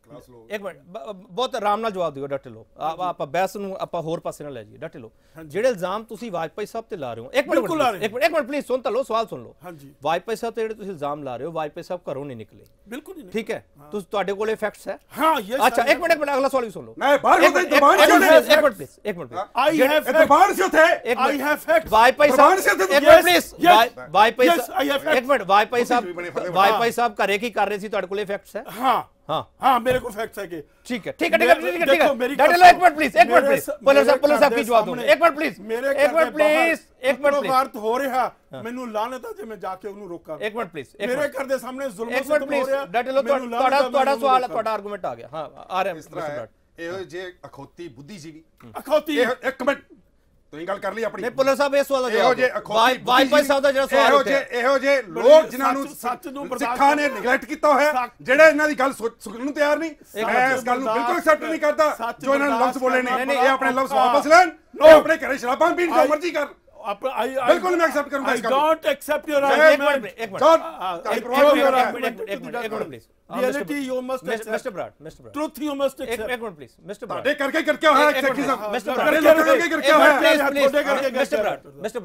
ਇੱਕ ਮਿੰਟ ਬਹੁਤ ਆਰਾਮ ਨਾਲ ਜਵਾਬ ਦਿਓ। ਡਾਟਾ ਲੋ, ਆਪਾਂ ਬਹਿਸ ਨੂੰ ਆਪਾਂ ਹੋਰ ਪਾਸੇ ਨਾਲ ਲੈ ਜਾਈਏ। ਡਾਟਾ ਲੋ, ਜਿਹੜੇ ਇਲਜ਼ਾਮ ਤੁਸੀਂ ਵਾਜਪਾਈ ਸਾਹਿਬ ਤੇ ਲਾ ਰਹੇ ਹੋ, ਇੱਕ ਮਿੰਟ ਇੱਕ ਮਿੰਟ ਇੱਕ ਮਿੰਟ ਪਲੀਜ਼ ਸੁਣ ਤਾਂ ਲਓ, ਸਵਾਲ ਸੁਣ ਲਓ। ਵਾਜਪਾਈ ਸਾਹਿਬ ਤੇ ਜਿਹੜੇ ਤੁਸੀਂ ਇਲਜ਼ਾਮ ਲਾ ਰਹੇ ਹੋ, ਵਾਜਪਾਈ ਸਾਹਿਬ ਘਰੋਂ ਨਹੀਂ ਨਿਕਲੇ,
ਬਿਲਕੁਲ ਨਹੀਂ,
ਠੀਕ ਹੈ, ਤੁਸੀਂ ਤੁਹਾਡੇ ਕੋਲੇ ਫੈਕਟਸ ਹੈ?
ਹਾਂ, ਯੈਸ।
ਅੱਛਾ ਇੱਕ ਮਿੰਟ ਇੱਕ ਮਿੰਟ ਅਗਲਾ ਸਵਾਲ ਵੀ ਸੁਣ ਲਓ।
ਮੈਂ ਬਾਹਰ ਹੁੰਦਾ ਦੁਬਾਨ
ਇੱਕ ਮਿੰਟ ਪਲੀਜ਼, ਇੱਕ ਮਿੰਟ
ਆਈ ਹੈਵ
ਇਹ ਦੁਬਾਨ ਸੀ ਉਥੇ,
ਆਈ ਹੈਵ ਫੈਕਟ
ਵਾਜਪਾਈ ਸਾਹਿਬ ਇੱਕ ਮਿੰਟ ਪਲੀਜ਼, ਵਾਜਪਾਈ ਸਾਹਿਬ ਇੱਕ ਮਿੰਟ, ਵਾਜਪਾਈ ਸਾਹਿਬ ਵਾਜਪਾਈ ਸਾਹਿਬ ਘਰੇ ਕੀ ਕਰ ਰਹੇ ਸੀ, ਤੁਹਾਡੇ ਕੋਲੇ ਫੈਕਟਸ ਹੈ?
ਹਾਂ
ਹਾਂ
ਹਾਂ ਮੇਰੇ ਕੋਲ ਫੈਕਟਸ ਹੈਗੇ।
ਠੀਕ ਹੈ ਠੀਕ ਹੈ ਠੀਕ ਹੈ ਠੀਕ ਹੈ ਠੀਕ ਹੈ ਡਾਟਾ ਲੋ, ਇੱਕ ਮਿੰਟ ਪਲੀਜ਼, ਇੱਕ ਮਿੰਟ ਪਲੀਜ਼, ਪੁਲਿਸ ਸਾਹਿਬ ਪੁਲਿਸ ਸਾਹਿਬ ਕੀ ਜਵਾਬ ਦੋ, ਇੱਕ ਮਿੰਟ ਪਲੀਜ਼, ਇੱਕ ਮਿੰਟ ਪਲੀਜ਼, ਇੱਕ ਮਿੰਟ ਪਲੀਜ਼,
ਵਾਰਤ ਹੋ ਰਿਹਾ, ਮੈਨੂੰ ਲਾਨਤ ਆ ਜੇ ਮੈਂ ਜਾ ਕੇ ਉਹਨੂੰ ਰੋਕਾਂ।
ਇੱਕ ਮਿੰਟ ਪਲੀਜ਼,
ਮੇਰੇ ਘਰ ਦੇ ਸਾਹਮਣੇ ਜ਼ੁਲਮ
ਇੱਕ ਮਿੰਟ ਪਲੀਜ਼, ਡਾਟਾ ਲੋ, ਤੁਹਾਡਾ ਤੁਹਾਡਾ ਸਵਾਲ, ਤੁਹਾਡਾ ਆਰਗੂਮੈਂਟ ਆ ਗਿਆ। ਹਾਂ ਆ ਰਿਹਾ ਮਿਸਟਰ ਬਰਾੜ।
ਇਹੋ ਜੇ ਅਖੌਤੀ ਬੁੱਧੀਜੀਵੀ
ਅਖੌਤੀ
ਇੱਕ ਮਿੰਟ ਤੁਸੀਂ ਗੱਲ ਕਰ ਲਈ ਆਪਣੀ।
ਨਹੀਂ ਪੁੱਲਰ ਸਾਹਿਬ ਇਸ ਸਵਾਲ ਦਾ
ਇਹੋ ਜੇ
ਜਵਾਬ ਵਾਜਪਾਈ ਸਾਹਿਬ ਦਾ ਜਿਹੜਾ ਸਵਾਲ
ਇਹੋ ਜੇ ਇਹੋ ਜੇ ਲੋਕ ਜਿਨ੍ਹਾਂ ਨੂੰ
ਸੱਚ ਨੂੰ
ਸਿੱਖਾਂ ਨੇ ਨੈਗਲੈਕਟ ਕੀਤਾ ਹੋਇਆ, ਜਿਹੜੇ ਇਹਨਾਂ ਦੀ ਗੱਲ ਸੁਣਨ ਨੂੰ ਤਿਆਰ ਨਹੀਂ, ਮੈਂ ਇਸ ਗੱਲ ਨੂੰ ਬਿਲਕੁਲ ਐਕਸੈਪਟ ਨਹੀਂ ਕਰਦਾ ਜੋ ਇਹਨਾਂ ਨੇ ਲਫ਼ਜ਼ ਬੋਲੇ ਨੇ। ਇਹ ਆਪਣੇ ਲਫ਼ਜ਼ ਵਾਪਸ ਲੈਣ, ਇਹ ਆਪਣੇ ਘਰੇ ਸ਼ਰਾਬਾਂ ਪੀਣ, ਜੋ ਮਰਜ਼ੀ ਕਰ, ਬਿਲਕੁਲ ਮੈਂ ਐਕਸੈਪਟ ਕਰੂੰਗਾ।
I don't accept your
ਇੱਕ
argument.
ਮਿੰਟ ਇੱਕ ਮਿੰਟ
Take your argument.
ਇੱਕ ਮਿੰਟ ਇੱਕ minute please,
Reality you must accept.
Mister Brar, mister Brar,
Truth you must
ਇੱਕ
accept.
ਇੱਕ ਮਿੰਟ ਪਲੀਜ਼, ਮਿਸਟਰ ਬਰਾੜ
ਤੁਹਾਡੇ ਕਰਕੇ ਕਰਕੇ ਹੋਇਆ ਸੈਕਟਿਜ਼ਮ,
ਮਿਸਟਰ
ਤੁਹਾਡੇ
ਬਰਾੜ,
ਲੋਕਾਂ ਕਰਕੇ ਕਰਕੇ ਹੋਇਆ।
Please please, mister Brar, mister Brar,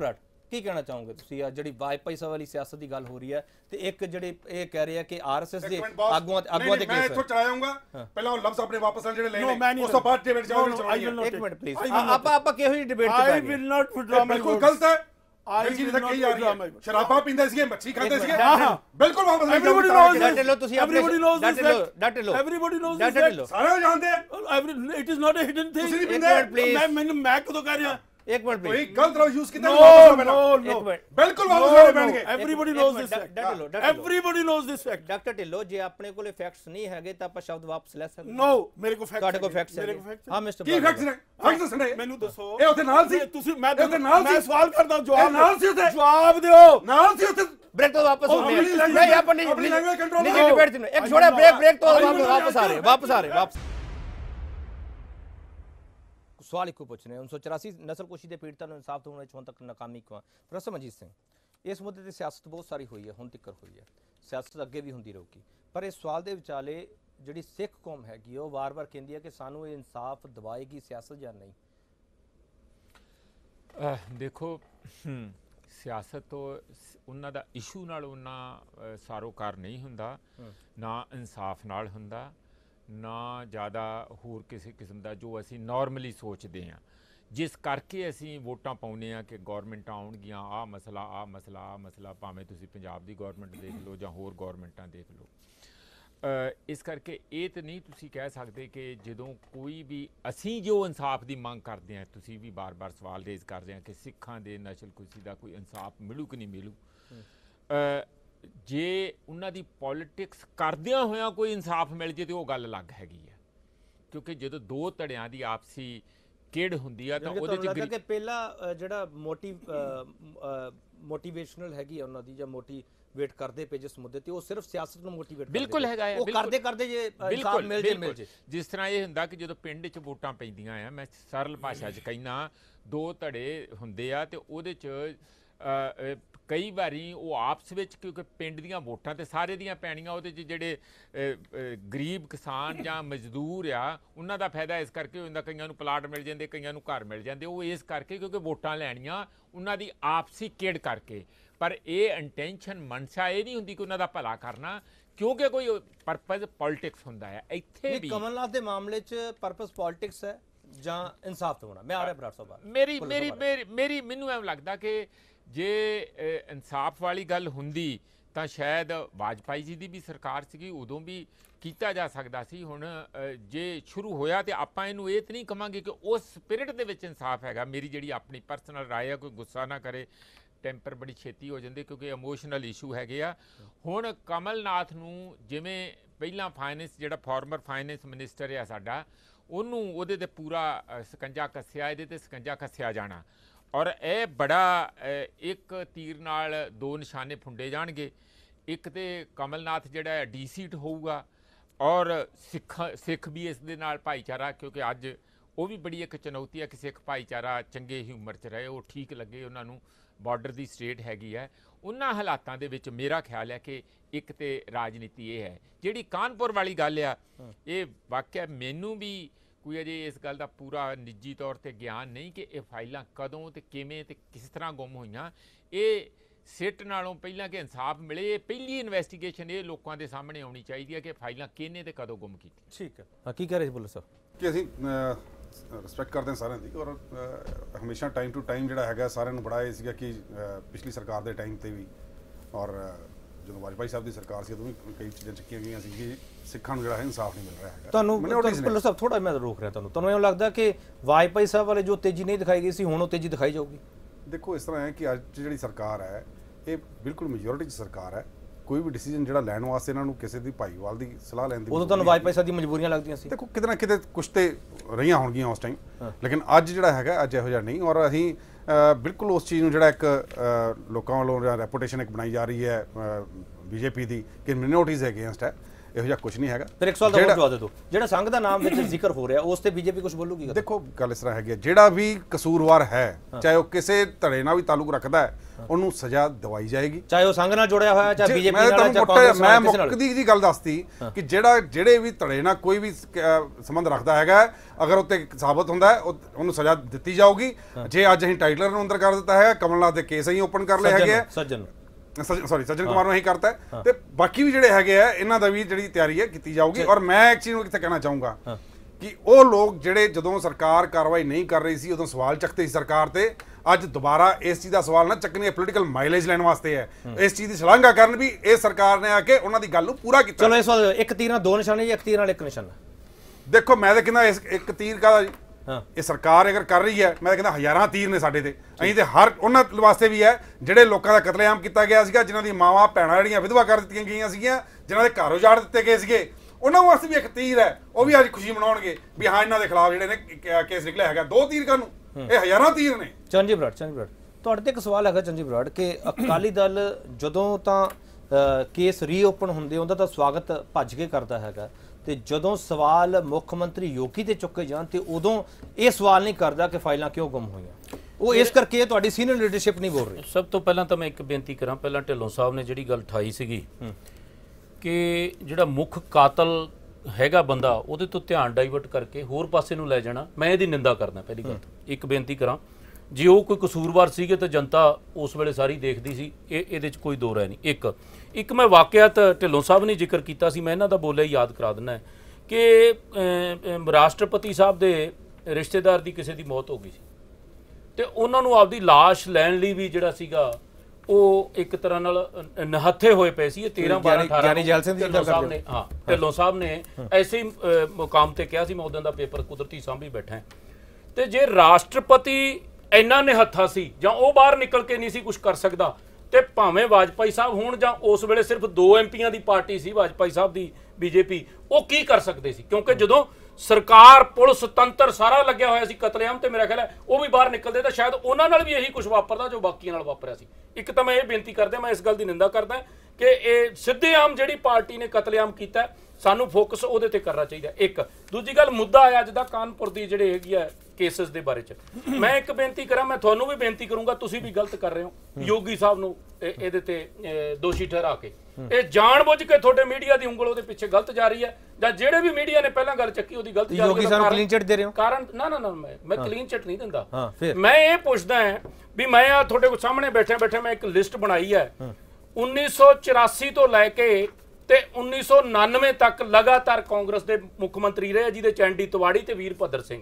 ਕੀ ਕਹਿਣਾ ਚਾਹੋਗੇ ਤੁਸੀਂ ਆ ਜਿਹੜੀ ਵਾਜਪਾਈ ਸਾਹਿਬ ਵਾਲੀ ਸਿਆਸਤ ਦੀ ਗੱਲ ਹੋ ਰਹੀ ਹੈ ਤੇ ਇੱਕ ਜਿਹੜੇ ਇਹ ਕਹਿ ਰਹੇ ਆ ਕਿ ਆਰਐਸਐਸ ਦੇ ਆਗੂਆਂ ਆਗੂਆਂ ਦੇ ਕੇਸ
ਮੈਂ ਇੱਥੋਂ ਚਲਾਉਂਗਾ ਪਹਿਲਾਂ ਉਹ ਲਫ਼ਜ਼ ਆਪਣੇ ਵਾਪਸ ਜਿਹੜੇ ਲੈ ਲੈ ਉਸ ਤੋਂ ਬਾਅਦ ਡਿਬੇਟ ਜਾਓ।
ਇੱਕ ਮਿੰਟ ਪਲੀਜ਼ ਆਪਾਂ ਆਪਾਂ ਕਿਹੋ ਜਿਹੀ ਡਿਬੇਟ ਕਰ ਰਹੇ
ਆਈ ਵਿਲ ਨਾਟ ਵਿਡਰਾ ਮਾਈ
ਬਿਲਕੁਲ ਗਲਤ ਹੈ। ਆਈ ਵਿਲ ਨਾਟ ਵਿਡਰਾ ਮਾਈ ਸ਼ਰਾਬਾਂ ਪੀਂਦੇ ਸੀਗੇ, ਮੱਛੀ ਖਾਂਦੇ ਸੀਗੇ, ਬਿਲਕੁਲ ਵਾਪਸ ਲੈ
ਐਵਰੀਬਾਡੀ ਨੋਜ਼
ਡਟ ਲੋ ਤੁਸੀਂ
ਐਵਰੀਬਾਡੀ ਨੋਜ਼
ਡਟ ਲੋ ਡਟ ਲੋ
ਐਵਰੀਬਾਡੀ ਨੋਜ਼
ਡਟ ਲੋ
ਸਾਰੇ ਜਾਣਦੇ ਆ।
Every it is not a hidden thing.
ਤੁਸੀਂ ਨਹੀਂ ਪੀਂਦੇ।
ਮੈਂ ਮੈਨੂੰ ਮੈਂ ਕਦੋਂ ਕਹਿ ਰਿਹਾ
ਇੱਕ ਮਿੰਟ
ਕੋਈ
ਪਲੀਜ਼
ਗਲਤ ਲਫ਼ਜ਼ ਯੂਜ਼ ਕੀਤਾ
No,
ਵਾਪਸ
no, no.
ਇੱਕ ਮਿੰਟ
ਬਿਲਕੁਲ ਵਾਪਸ ਲੈਣੇ ਪੈਣਗੇ।
Everybody knows this fact.
ਡਟ ਲੋ ਡਟ ਲੋ
Everybody knows this fact.
Doctor Dhillon ਜੇ ਆਪਣੇ ਕੋਲੇ ਫੈਕਟਸ ਨਹੀਂ ਹੈਗੇ ਤਾਂ ਆਪਾਂ ਸ਼ਬਦ ਵਾਪਸ ਲੈ ਸਕਦੇ
No, ਮੇਰੇ ਕੋਲ ਫੈਕਟ
ਤੁਹਾਡੇ ਕੋਲ ਫੈਕਟਸ
ਮੇਰੇ
ਹੈ
ਕੋਲ facts
ਹਾਂ ਮਿਸਟਰ
ਕੀ ਫੈਕਟਸ ਨੇ? ਫੈਕਟਸ ਦੱਸਣੇ
ਮੈਨੂੰ ਦੱਸੋ।
ਇਹ ਉੱਥੇ ਨਾਲ ਸੀ।
ਤੁਸੀਂ ਮੈਂ
ਇਹ ਉੱਥੇ ਨਾਲ
ਮੈਂ
ਸੀ।
ਸਵਾਲ ਕਰਦਾ ਜਵਾਬ
ਨਾਲ ਸੀ ਉੱਥੇ।
ਜਵਾਬ ਦਿਓ।
ਨਾਲ ਸੀ ਉੱਥੇ।
ब्रेक तो वापस हो
अपनी
गया
language-
नहीं अपन नहीं
अपनी language control
नहीं
करो।
डिबेट में एक छोड़ा ब्रेक ब्रेक तो वापस आ रहे वापस आ रहे वापस सवाल एक पूछ रहे हैं उन्नीस सौ चौरासी नस्लकुशी के पीड़ितों को इंसाफ दिलाने ਹੁਣ तक नाकामी क्यों प्रोफेसर मनजीत ਸਿੰਘ ਇਸ ਮੁੱਦੇ ਤੇ ਸਿਆਸਤ ਬਹੁਤ ਸਾਰੀ ਹੋਈ ਹੈ ਹੁਣ ਤੱਕ ਹੋਈ ਹੈ ਸਿਆਸਤ ਅੱਗੇ ਵੀ ਹੁੰਦੀ ਰਹੂਗੀ ਪਰ ਇਸ ਸਵਾਲ ਦੇ ਵਿਚਾਲੇ ਜਿਹੜੀ ਸਿੱਖ ਕੌਮ ਹੈਗੀ ਉਹ ਵਾਰ-ਵਾਰ ਕਹਿੰਦੀ ਹੈ ਕਿ ਸਾਨੂੰ ਇਹ ਇਨਸਾਫ ਦਿਵਾਏਗੀ ਸਿਆਸਤ ਜਾਂ ਨਹੀਂ।
ਦੇਖੋ ਸਿਆਸਤ ਤੋਂ ਉਹਨਾਂ ਦਾ ਇਸ਼ੂ ਨਾਲ ਉਹਨਾਂ ਸਾਰੋਕਾਰ ਨਹੀਂ ਹੁੰਦਾ, ਨਾ ਇਨਸਾਫ ਨਾਲ ਹੁੰਦਾ, ਨਾ ਜ਼ਿਆਦਾ ਹੋਰ ਕਿਸੇ ਕਿਸਮ ਦਾ ਜੋ ਅਸੀਂ ਨਾਰਮਲੀ ਸੋਚਦੇ ਹਾਂ, ਜਿਸ ਕਰਕੇ ਅਸੀਂ ਵੋਟਾਂ ਪਾਉਂਦੇ ਹਾਂ ਕਿ ਗੌਰਮੈਂਟਾਂ ਆਉਣਗੀਆਂ, ਆਹ ਮਸਲਾ ਆਹ ਮਸਲਾ ਆਹ ਮਸਲਾ, ਭਾਵੇਂ ਤੁਸੀਂ ਪੰਜਾਬ ਦੀ ਗੌਰਮੈਂਟ ਦੇਖ ਲਓ ਜਾਂ ਹੋਰ ਗੌਰਮੈਂਟਾਂ ਦੇਖ ਲਓ। ਇਸ ਕਰਕੇ ਇਹ ਤਾਂ ਨਹੀਂ ਤੁਸੀਂ ਕਹਿ ਸਕਦੇ ਕਿ ਜਦੋਂ ਕੋਈ ਵੀ ਅਸੀਂ ਜੋ ਇਨਸਾਫ ਦੀ ਮੰਗ ਕਰਦੇ ਹਾਂ, ਤੁਸੀਂ ਵੀ ਬਾਰ-ਬਾਰ ਸਵਾਲ ਰੇਜ਼ ਕਰਦੇ ਹਾਂ ਕਿ ਸਿੱਖਾਂ ਦੇ ਨਸਲਕੁਸ਼ੀ ਦਾ ਕੋਈ ਇਨਸਾਫ ਮਿਲੂ ਕਿ ਨਹੀਂ ਮਿਲੂ। ਜੇ ਉਹਨਾਂ ਦੀ ਪੋਲੀਟਿਕਸ ਕਰਦਿਆਂ ਹੋਇਆਂ ਕੋਈ ਇਨਸਾਫ ਮਿਲ ਜੇ ਤਾਂ ਉਹ ਗੱਲ ਅਲੱਗ ਹੈਗੀ ਹੈ, ਕਿਉਂਕਿ ਜਦੋਂ ਦੋ ਧੜਿਆਂ ਦੀ ਆਪਸੀ ਕਿਹੜ ਹੁੰਦੀ ਆ ਤਾਂ ਉਹਦੇ ਚ
ਕਿ ਪਹਿਲਾ ਜਿਹੜਾ ਮੋਟਿਵ ਮੋਟੀਵੇਸ਼ਨਲ ਹੈਗੀ ਆ ਉਹਨਾਂ ਦੀ ਜਾਂ ਮੋਟੀਵੇਟ ਕਰਦੇ ਪਏ ਜਿਸ ਮੁੱਦੇ ਤੇ ਉਹ ਸਿਰਫ ਸਿਆਸਤ ਨੂੰ ਮੋਟੀਵੇਟ
ਬਿਲਕੁਲ ਹੈਗਾ
ਉਹ ਕਰਦੇ ਕਰਦੇ ਜੇ ਇਨਸਾਫ ਮਿਲ ਜੇ ਮਿਲ ਜੇ।
ਜਿਸ ਤਰ੍ਹਾਂ ਇਹ ਹੁੰਦਾ ਕਿ ਜਦੋਂ ਪਿੰਡ 'ਚ ਵੋਟਾਂ ਪੈਂਦੀਆਂ ਆ, ਮੈਂ ਸਰਲ ਭਾਸ਼ਾ 'ਚ ਕਹਿਣਾ, ਦੋ ਧੜੇ ਹੁੰਦੇ ਆ ਤੇ ਉਹਦੇ 'ਚ ਕਈ ਵਾਰੀ ਉਹ ਆਪਸ ਵਿੱਚ, ਕਿਉਂਕਿ ਪਿੰਡ ਦੀਆਂ ਵੋਟਾਂ ਤੇ ਸਾਰੇ ਦੀਆਂ ਪੈਣੀਆਂ, ਉਹਦੇ 'ਚ ਜਿਹੜੇ ਗਰੀਬ ਕਿਸਾਨ ਜਾਂ ਮਜ਼ਦੂਰ ਆ ਉਹਨਾਂ ਦਾ ਫਾਇਦਾ ਇਸ ਕਰਕੇ ਹੋ ਜਾਂਦਾ, ਕਈਆਂ ਨੂੰ ਪਲਾਟ ਮਿਲ ਜਾਂਦੇ, ਕਈਆਂ ਨੂੰ ਘਰ ਮਿਲ ਜਾਂਦੇ, ਉਹ ਇਸ ਕਰਕੇ ਕਿਉਂਕਿ ਵੋਟਾਂ ਲੈਣੀਆਂ ਉਹਨਾਂ ਦੀ ਆਪਸੀ ਕਿੜ ਕਰਕੇ। ਪਰ ਇਹ ਇੰਟੈਂਸ਼ਨ ਮਨਸ਼ਾ ਇਹ ਨਹੀਂ ਹੁੰਦੀ ਕਿ ਉਹਨਾਂ ਦਾ ਭਲਾ ਕਰਨਾ, ਕਿਉਂਕਿ ਕੋਈ ਪਰਪਸ ਪੋਲਿਟਿਕਸ ਹੁੰਦਾ ਹੈ। ਇੱਥੇ ਵੀ
ਕਮਲਨਾਥ ਦੇ ਮਾਮਲੇ 'ਚ ਪਰਪਸ ਪੋਲਿਟਿਕਸ ਹੈ ਜਾਂ ਇਨਸਾਫ ਦਿਵਾਉਣਾ। ਮੈਂ ਆ ਰਿਹਾ ਬਰਾੜ ਸਾਹਿਬ
ਮੇਰੀ ਮੇਰੀ ਮੇਰੀ ਮੈਨੂੰ ਐਂ ਲੱਗਦਾ ਕਿ ਜੇ ਇਨਸਾਫ ਵਾਲੀ ਗੱਲ ਹੁੰਦੀ ਤਾਂ ਸ਼ਾਇਦ ਵਾਜਪਾਈ ਜੀ ਦੀ ਵੀ ਸਰਕਾਰ ਸੀਗੀ, ਉਦੋਂ ਵੀ ਕੀਤਾ ਜਾ ਸਕਦਾ ਸੀ। ਹੁਣ ਜੇ ਸ਼ੁਰੂ ਹੋਇਆ ਤੇ ਆਪਾਂ ਇਹਨੂੰ ਇਹ ਤਾਂ ਨਹੀਂ ਕਹਾਂਗੇ ਕਿ ਉਸ ਸਪਿਰਿਟ ਦੇ ਵਿੱਚ ਇਨਸਾਫ ਹੈਗਾ। ਮੇਰੀ ਜਿਹੜੀ ਆਪਣੀ ਪਰਸਨਲ ਰਾਏ ਆ, ਕੋਈ ਗੁੱਸਾ ਨਾ ਕਰੇ, ਟੈਂਪਰ ਬੜੀ ਛੇਤੀ ਹੋ ਜਾਂਦੇ ਕਿਉਂਕਿ ਇਮੋਸ਼ਨਲ ਇਸ਼ੂ ਹੈਗੇ ਆ। ਹੁਣ ਕਮਲਨਾਥ ਨੂੰ ਜਿਵੇਂ ਪਹਿਲਾਂ ਫਾਈਨੈਂਸ ਜਿਹੜਾ ਫਾਰਮਰ ਫਾਈਨੈਂਸ ਮਿਨਿਸਟਰ ਆ ਸਾਡਾ, ਉਹਨੂੰ ਉਹਦੇ 'ਤੇ ਪੂਰਾ ਸਕੰਜਾ ਕੱਸਿਆ, ਇਹਦੇ 'ਤੇ ਸਕੰਜਾ ਕੱਸਿਆ ਜਾਣਾ, ਔਰ ਇਹ ਬੜਾ ਇੱਕ ਤੀਰ ਨਾਲ ਦੋ ਨਿਸ਼ਾਨੇ ਫੁੰਡੇ ਜਾਣਗੇ। ਇੱਕ ਤੇ ਕਮਲਨਾਥ ਜਿਹੜਾ ਡੀ ਸੀਟ ਹੋਊਗਾ ਔਰ ਸਿੱਖ ਸਿੱਖ ਵੀ ਇਸ ਦੇ ਨਾਲ ਭਾਈਚਾਰਾ, ਕਿਉਂਕਿ ਅੱਜ ਉਹ ਵੀ ਬੜੀ ਇੱਕ ਚੁਣੌਤੀ ਹੈ ਕਿ ਸਿੱਖ ਭਾਈਚਾਰਾ ਚੰਗੇ ਹੀ ਉਮਰ 'ਚ ਰਹੇ, ਉਹ ਠੀਕ ਲੱਗੇ ਉਹਨਾਂ ਨੂੰ, ਬਾਰਡਰ ਦੀ ਸਟੇਟ ਹੈਗੀ ਹੈ। ਉਹਨਾਂ ਹਾਲਾਤਾਂ ਦੇ ਵਿੱਚ ਮੇਰਾ ਖਿਆਲ ਹੈ ਕਿ ਇੱਕ ਤੇ ਰਾਜਨੀਤੀ ਇਹ ਹੈ। ਜਿਹੜੀ ਕਾਨਪੁਰ ਵਾਲੀ ਗੱਲ ਆ, ਇਹ ਵਾਕਿਆ ਮੈਨੂੰ ਵੀ ਕੋਈ ਅਜੇ ਇਸ ਗੱਲ ਦਾ ਪੂਰਾ ਨਿੱਜੀ ਤੌਰ ਤੇ ਗਿਆਨ ਨਹੀਂ ਕਿ ਇਹ ਫਾਈਲਾਂ ਕਦੋਂ ਤੇ ਕਿਵੇਂ ਤੇ ਕਿਸ ਤਰ੍ਹਾਂ ਗੁੰਮ ਹੋਈਆਂ। ਇਹ ਸਿੱਟ ਨਾਲੋਂ ਪਹਿਲਾਂ ਕਿ ਇਨਸਾਫ ਮਿਲੇ, ਇਹ ਪਹਿਲੀ ਇਨਵੈਸਟੀਗੇਸ਼ਨ ਇਹ ਲੋਕਾਂ ਦੇ ਸਾਹਮਣੇ ਆਉਣੀ ਚਾਹੀਦੀ ਹੈ ਕਿ ਫਾਈਲਾਂ ਕਿਹਨੇ ਤੇ ਕਦੋਂ ਗੁੰਮ ਕੀਤੀਆਂ।
ਠੀਕ ਹੈ, ਹਾਂ ਕੀ ਕਹਿ ਰਹੇ ਬੋਲੋ ਸਰ?
ਕਿ ਅਸੀਂ ਰਿਸਪੈਕਟ ਕਰਦੇ ਹਾਂ ਸਾਰਿਆਂ ਦੀ, ਔਰ ਹਮੇਸ਼ਾ ਟਾਈਮ ਟੂ ਟਾਈਮ ਜਿਹੜਾ ਹੈਗਾ ਸਾਰਿਆਂ ਨੂੰ ਬੜਾ ਇਹ ਸੀਗਾ ਕਿ ਪਿਛਲੀ ਸਰਕਾਰ ਦੇ ਟਾਈਮ ਤੇ ਵੀ ਔਰ ਜਦੋਂ ਵਾਜਪਾਈ ਸਾਹਿਬ ਦੀ ਸਰਕਾਰ ਸੀ ਉਦੋਂ ਵੀ ਕਈ ਚੀਜ਼ਾਂ ਚੱਕੀਆਂ ਗਈਆਂ ਸੀ ਕਿ ਸਿੱਖਾਂ ਨੂੰ ਜਿਹੜਾ ਹੈ ਇਨਸਾਫ ਨਹੀਂ ਮਿਲ ਰਿਹਾ ਹੈਗਾ।
ਤੁਹਾਨੂੰ ਭੁੱਲਰ ਸਾਹਿਬ ਥੋੜਾ ਮੈਂ ਰੋਕ ਰਿਹਾ ਤੁਹਾਨੂੰ, ਤੁਹਾਨੂੰ ਇਹ ਲੱਗਦਾ ਕਿ ਵਾਜਪਾਈ ਸਾਹਿਬ ਵਾਲੇ ਜੋ ਤੇਜ਼ੀ ਨਹੀਂ ਦਿਖਾਈ ਗਈ ਸੀ ਹੁਣ ਉਹ ਤੇਜ਼ੀ ਦਿਖਾਈ ਜਾਊਗੀ?
ਦੇਖੋ ਇਸ ਤਰ੍ਹਾਂ ਹੈ ਕਿ ਅੱਜ ਜਿਹੜੀ ਸਰਕਾਰ ਹੈ ਇਹ ਬਿਲਕੁਲ ਮੈਜੋਰਿਟੀ 'ਚ ਸਰਕਾਰ ਹੈ। ਕੋਈ ਵੀ ਡਿਸੀਜਨ ਜਿਹੜਾ ਲੈਣ ਵਾਸਤੇ ਇਹਨਾਂ ਨੂੰ ਕਿਸੇ ਦੀ ਭਾਈਵਾਲ ਦੀ ਸਲਾਹ ਲੈਣ ਦੀ
ਉਦੋਂ ਤੁਹਾਨੂੰ ਵਾਜਪਾਈ ਸਾਹਿਬ ਦੀ ਮਜਬੂਰੀਆਂ ਲੱਗਦੀਆਂ ਸੀ?
ਦੇਖੋ ਕਿਤੇ ਨਾ ਕਿਤੇ ਕੁਛ ਤੇ ਰਹੀਆਂ ਹੋਣਗੀਆਂ ਉਸ ਟਾਈਮ, ਲੇਕਿਨ ਅੱਜ ਜਿਹੜਾ ਹੈਗਾ ਅੱਜ ਇਹੋ ਜਿਹਾ ਨਹੀਂ। ਔਰ ਅਸੀਂ ਬਿਲਕੁਲ ਉਸ ਚੀਜ਼ ਨੂੰ ਜਿਹੜਾ ਇੱਕ ਲੋਕਾਂ ਵੱਲੋਂ ਰੈਪੂਟੇਸ਼ਨ ਇੱਕ ਬਣਾਈ ਜਾ ਰਹੀ ਹੈ ਬੀਜੇਪੀ ਦੀ ਕਿ ਮਿਨੋਰਟੀਜ਼ ਦੇ ਅਗੇਂਸਟ ਹੈ, ਇਹੋ ਜਿਹਾ ਕੁਝ ਨਹੀਂ ਹੈਗਾ।
ਫਿਰ ਇੱਕ ਸਵਾਲ ਦਾ ਜਵਾਬ ਦੇ ਦਿਓ, ਜਿਹੜਾ ਸੰਘ ਦਾ ਨਾਮ ਵਿੱਚ ਜ਼ਿਕਰ ਹੋ ਰਿਹਾ ਉਸ ਤੇ ਬੀਜੇਪੀ ਕੁਝ ਬੋਲੂਗੀ?
ਦੇਖੋ ਗੱਲ ਇਸ ਤਰ੍ਹਾਂ ਹੈਗੀ ਹੈ, ਜਿਹੜਾ ਵੀ ਕਸੂਰਵਾਰ ਹੈ ਚਾਹੇ ਉਹ ਕਿਸੇ ਧੜੇ ਨਾਲ ਵੀ ਤਾਲੁਕ ਰੱਖਦਾ ਹੈ ਉਹਨੂੰ ਸਜ਼ਾ ਦਵਾਈ ਜਾਏਗੀ,
ਚਾਹੇ ਉਹ ਸੰਘ ਨਾਲ ਜੁੜਿਆ ਹੋਇਆ ਚਾਹੇ ਬੀਜੇਪੀ ਨਾਲ
ਚਾਹੇ ਕਾਂਗਰਸ ਨਾਲ। ਮੈਂ ਮੁੱਕਦੀ ਜੀ ਗੱਲ ਦੱਸਤੀ ਕਿ ਜਿਹੜਾ ਜਿਹੜੇ ਵੀ ਧੜੇ ਨਾਲ ਕੋਈ ਵੀ ਸੰਬੰਧ ਰੱਖਦਾ ਹੈਗਾ, ਅਗਰ ਉੱਤੇ ਸਾਬਤ ਹੁੰਦਾ ਹੈ ਉਹਨੂੰ ਸਜ਼ਾ ਦਿੱਤੀ ਜਾਊਗੀ। ਜੇ ਅੱਜ ਅਸੀਂ ਟਾਈਟਲਰ ਨੂੰ ਅੰਦਰ ਕਰ ਦਿੱਤਾ ਹੈ, ਕਮਲਨਾਥ ਦੇ ਕੇਸ ਅਸੀਂ ਓਪਨ ਕਰ ਲਏ ਹੈਗੇ ਆ,
ਸੱਜਣ
ਸੌਰੀ ਸੱਜਣ ਕੁਮਾਰ ਨੂੰ ਅਸੀਂ ਕਰਤਾ ਹੈ, ਤੇ ਬਾਕੀ ਵੀ ਜਿਹੜੇ ਹੈਗੇ ਆ ਇਹਨਾਂ ਦਾ ਵੀ ਜਿਹੜੀ ਤਿਆਰੀ ਹੈ ਕੀਤੀ ਜਾਊਗੀ। ਔਰ ਮੈਂ ਇੱਕ ਚੀਜ਼ ਨੂੰ ਕਿੱਥੇ ਕਹਿਣਾ ਚਾਹੂੰਗਾ ਕਿ ਉਹ ਲੋਕ ਜਿਹੜੇ ਜਦੋਂ ਸਰਕਾਰ ਕਾਰਵਾਈ ਨਹੀਂ ਕਰ ਰਹੀ ਸੀ ਉਦੋਂ ਸਵਾਲ ਚੱਕਦੇ ਸੀ ਸਰਕਾਰ ਤੇ, ਅੱਜ ਦੁਬਾਰਾ ਇਸ ਚੀਜ਼ ਦਾ ਸਵਾਲ ਨਾ ਚੱਕਣੀ ਹੈ, ਪੋਲੀਟੀਕਲ ਮਾਈਲੇਜ ਲੈਣ ਵਾਸਤੇ ਹੈ। ਇਸ ਚੀਜ਼ ਦੀ ਸ਼ਲਾਘਾ ਕਰਨ ਵੀ ਇਹ ਸਰਕਾਰ ਨੇ ਆ ਕੇ ਉਹਨਾਂ ਦੀ ਗੱਲ ਨੂੰ ਪੂਰਾ ਕੀਤਾ।
ਚਲੋ ਇਸ ਵਾਰ ਇੱਕ ਤੀਰ ਨਾਲ ਦੋ ਨਿਸ਼ਾਨੇ ਜਾਂ ਇੱਕ ਤੀਰ ਨਾਲ ਇੱਕ ਨਿਸ਼ਾਨਾ?
ਦੇਖੋ ਮੈਂ ਤਾਂ ਕਹਿੰਦਾ ਇਸ ਇੱਕ ਤੀਰ ਕਾ ਜੀ, ਇਹ ਸਰਕਾਰ ਅਗਰ ਕਰ ਰਹੀ ਹੈ, ਮੈਂ ਕਹਿੰਦਾ ਹਜ਼ਾਰਾਂ ਤੀਰ ਨੇ ਸਾਡੇ ਤੇ। ਅਸੀਂ ਤੇ ਹਰ ਉਹਨਾਂ ਵਾਸਤੇ ਵੀ ਹੈ ਜਿਹੜੇ ਲੋਕਾਂ ਦਾ ਕਤਲੇਆਮ ਕੀਤਾ ਗਿਆ ਸੀਗਾ, ਜਿਨ੍ਹਾਂ ਦੀ ਮਾਵਾਂ ਭੈਣਾਂ ਜਿਹੜੀਆਂ ਵਿਧਵਾ ਕਰ ਦਿੱਤੀਆਂ ਗਈਆਂ ਸੀਗੀਆਂ, ਜਿਨ੍ਹਾਂ ਦੇ ਘਰ ਉਜਾੜ ਦਿੱਤੇ ਗਏ ਸੀਗੇ, ਉਹਨਾਂ ਵਾਸਤੇ ਵੀ ਇੱਕ ਤੀਰ ਹੈ। ਉਹ ਵੀ ਅੱਜ ਖੁਸ਼ੀ ਮਨਾਉਣਗੇ ਵੀ ਹਾਂ ਇਹਨਾਂ ਦੇ ਖਿਲਾਫ ਜਿਹੜੇ ਨੇ ਕੇਸ ਨਿਕਲਿਆ ਹੈਗਾ। ਦੋ ਤੀਰ ਕਾਹਨੂੰ, ਇਹ ਹਜ਼ਾਰਾਂ ਤੀਰ ਨੇ।
ਚੰਜੀ ਬਰਾੜ, ਚੰਜੀ ਬਰਾੜ ਤੁਹਾਡੇ ਤੇ ਇੱਕ ਸਵਾਲ ਹੈਗਾ ਚੰਜੀ ਬਰਾੜ ਕਿ ਅਕਾਲੀ ਦਲ ਜਦੋਂ ਤਾਂ ਕੇਸ ਰੀਓਪਨ ਹੁੰਦੇ ਉਹਦਾ ਤਾਂ ਸਵਾਗਤ ਭੱਜ ਕੇ ਕਰਦਾ ਹੈਗਾ, ਤੇ ਜਦੋਂ ਸਵਾਲ ਮੁੱਖ ਮੰਤਰੀ ਯੋਗੀ ਤੇ ਚੁੱਕੇ ਜਾਣ ਤੇ ਉਦੋਂ ਇਹ ਸਵਾਲ ਨਹੀਂ ਕਰਦਾ ਕਿ ਫਾਈਲਾਂ ਕਿਉਂ ਗੁੰਮ ਹੋਈਆਂ। ਉਹ ਇਸ ਕਰਕੇ ਤੁਹਾਡੀ ਸੀਨੀਅਰ ਲੀਡਰਸ਼ਿਪ ਨਹੀਂ ਬੋਲ ਰਹੀ।
ਸਭ ਤੋਂ ਪਹਿਲਾਂ ਤਾਂ ਮੈਂ ਇੱਕ ਬੇਨਤੀ ਕਰਾਂ, ਪਹਿਲਾਂ ਢਿੱਲੋਂ ਸਾਹਿਬ ਨੇ ਜਿਹੜੀ ਗੱਲ ਠਾਈ ਸੀਗੀ ਕਿ ਜਿਹੜਾ ਮੁੱਖ ਕਾਤਲ ਹੈਗਾ ਬੰਦਾ ਉਹਦੇ ਤੋਂ ਧਿਆਨ ਡਾਈਵਰਟ ਕਰਕੇ ਹੋਰ ਪਾਸੇ ਨੂੰ ਲੈ ਜਾਣਾ, ਮੈਂ ਇਹਦੀ ਨਿੰਦਾ ਕਰਦਾ। ਪਹਿਲੀ ਗੱਲ ਇੱਕ ਬੇਨਤੀ ਕਰਾਂ, ਜੇ ਉਹ ਕੋਈ ਕਸੂਰਵਾਰ ਸੀਗੇ ਤਾਂ ਜਨਤਾ ਉਸ ਵੇਲੇ ਸਾਰੀ ਦੇਖਦੀ ਸੀ, ਇਹ ਇਹਦੇ 'ਚ ਕੋਈ ਦੋ ਰਾਏ ਨਹੀਂ। ਇੱਕ ਇੱਕ ਮੈਂ ਵਾਕਿਆਤ ਢਿੱਲੋਂ ਸਾਹਿਬ ਨੇ ਜ਼ਿਕਰ ਕੀਤਾ ਸੀ, ਮੈਂ ਇਹਨਾਂ ਦਾ ਬੋਲਿਆ ਯਾਦ ਕਰਾ ਦਿੰਦਾ ਕਿ ਰਾਸ਼ਟਰਪਤੀ ਸਾਹਿਬ ਦੇ ਰਿਸ਼ਤੇਦਾਰ ਦੀ ਕਿਸੇ ਦੀ ਮੌਤ ਹੋ ਗਈ ਸੀ, ਤੇ ਉਹਨਾਂ ਨੂੰ ਆਪਦੀ ਲਾਸ਼ ਲੈਣ ਲਈ ਵੀ ਜਿਹੜਾ ਸੀਗਾ ਉਹ ਇੱਕ ਤਰ੍ਹਾਂ ਨਾਲ ਨਿਹੱਥੇ ਹੋਏ ਪਏ ਸੀ। ਇਹ ਤੇਰਾਂ ਬਾਰਾਂ ਅਠਾਰਾਂ ਢਿੱਲੋਂ ਸਾਹਿਬ ਨੇ ਹਾਂ ਢਿੱਲੋਂ ਸਾਹਿਬ ਨੇ ਐਸੇ ਹੀ ਮੁਕਾਮ ਤੇ ਕਿਹਾ ਸੀ, ਮੈਂ ਉਦੋਂ ਦਾ ਪੇਪਰ ਕੁਦਰਤੀ ਸਾਂਭੀ ਬੈਠਾ। ਤੇ ਜੇ ਰਾਸ਼ਟਰਪਤੀ ਇੰਨਾ ਨਿਹੱਥਾ ਸੀ ਜਾਂ ਉਹ ਬਾਹਰ ਨਿਕਲ ਕੇ ਨਹੀਂ ਸੀ ਕੁਝ ਕਰ ਸਕਦਾ, ਤੇ ਭਾਵੇਂ ਵਾਜਪਾਈ ਸਾਹਿਬ ਹੋਣ ਜਾਂ ਉਸ ਵੇਲੇ ਸਿਰਫ ਦੋ ਐਮਪੀਆਂ ਦੀ ਪਾਰਟੀ ਸੀ ਵਾਜਪਾਈ ਸਾਹਿਬ ਦੀ ਬੀਜੇਪੀ, ਉਹ ਕੀ ਕਰ ਸਕਦੇ ਸੀ? ਕਿਉਂਕਿ ਜਦੋਂ ਸਰਕਾਰ ਪੁਲਿਸ ਤੰਤਰ ਸਾਰਾ ਲੱਗਿਆ ਹੋਇਆ ਸੀ ਕਤਲੇਆਮ, ਤੇ ਮੇਰਾ ਖਿਆਲ ਹੈ ਉਹ ਵੀ ਬਾਹਰ ਨਿਕਲਦੇ ਤਾਂ ਸ਼ਾਇਦ ਉਹਨਾਂ ਨਾਲ ਵੀ ਇਹੀ ਕੁਝ ਵਾਪਰਦਾ ਜੋ ਬਾਕੀਆਂ ਨਾਲ ਵਾਪਰਿਆ ਸੀ। ਇੱਕ ਤਾਂ ਮੈਂ ਇਹ ਬੇਨਤੀ ਕਰਦਾ, ਮੈਂ ਇਸ ਗੱਲ ਦੀ ਨਿੰਦਾ ਕਰਦਾ ਕਿ ਇਹ ਸਿੱਧੇਆਮ ਜਿਹੜੀ ਪਾਰਟੀ ਨੇ ਕਤਲੇਆਮ ਕੀਤਾ, ਸਾਨੂੰ ਫੋਕਸ ਉਹਦੇ ਤੇ ਕਰਨਾ ਚਾਹੀਦਾ। ਇੱਕ ਦੂਜੀ ਗੱਲ, ਮੁੱਦਾ ਆਇਆ ਅੱਜ ਦਾ ਕਾਨਪੁਰ ਦੀ ਜਿਹੜੇ ਹੈਗੀ ਆ ਕੇਸਿਸ ਦੇ ਬਾਰੇ ਚ, ਮੈਂ ਇੱਕ ਬੇਨਤੀ ਕਰਾਂ, ਮੈਂ ਤੁਹਾਨੂੰ ਵੀ ਬੇਨਤੀ ਕਰੂੰਗਾ, ਤੁਸੀਂ ਵੀ ਗਲਤ ਕਰ ਰਹੇ ਹੋ ਯੋਗੀ ਸਾਹਿਬ ਨੂੰ ਇਹਦੇ ਤੇ ਦੋਸ਼ੀ ਠਹਿਰਾ ਕੇ। ਇਹ ਜਾਣਬੁੱਝ ਕੇ ਤੁਹਾਡੇ ਮੀਡੀਆ ਦੀ ਉਂਗਲ ਉਹਦੇ ਪਿੱਛੇ ਗਲਤ ਜਾ ਰਹੀ ਹੈ, ਜਾਂ ਜਿਹੜੇ ਵੀ ਮੀਡੀਆ ਨੇ ਪਹਿਲਾਂ ਗੱਲ ਚੱਕੀ ਉਹਦੀ ਗਲਤ ਜਾ ਰਹੀ ਹੈ।
ਯੋਗੀ ਸਾਹਿਬ ਨੂੰ ਕਲੀਨ ਚਿੱਟ ਦੇ ਰਹੇ ਹੋ? ਕਾਰਨ
ਨਾ ਨਾ ਨਾ ਮੈਂ ਮੈਂ ਕਲੀਨ ਚਿੱਟ ਨਹੀਂ ਦਿੰਦਾ। ਮੈਂ ਇਹ ਪੁੱਛਦਾ ਹਾਂ ਵੀ ਮੈਂ ਆ ਤੁਹਾਡੇ ਸਾਹਮਣੇ ਬੈਠੇ ਬੈਠੇ ਮੈਂ ਇੱਕ ਲਿਸਟ ਬਣਾਈ ਹੈ ਉੱਨੀ ਸੌ ਚੁਰਾਸੀ ਤੋਂ ਲੈ ਕੇ ਤੇ ਉੱਨੀ ਸੌ ਉਨਾਨਵੇਂ ਤੱਕ ਲਗਾਤਾਰ ਕਾਂਗਰਸ ਦੇ ਮੁੱਖ ਮੰਤਰੀ ਰਹੇ, ਜਿਹਦੇ ਚ ਐਂਡੀ ਤਿਵਾੜੀ ਤੇ ਵੀਰ ਭੱਦਰ ਸਿੰਘ।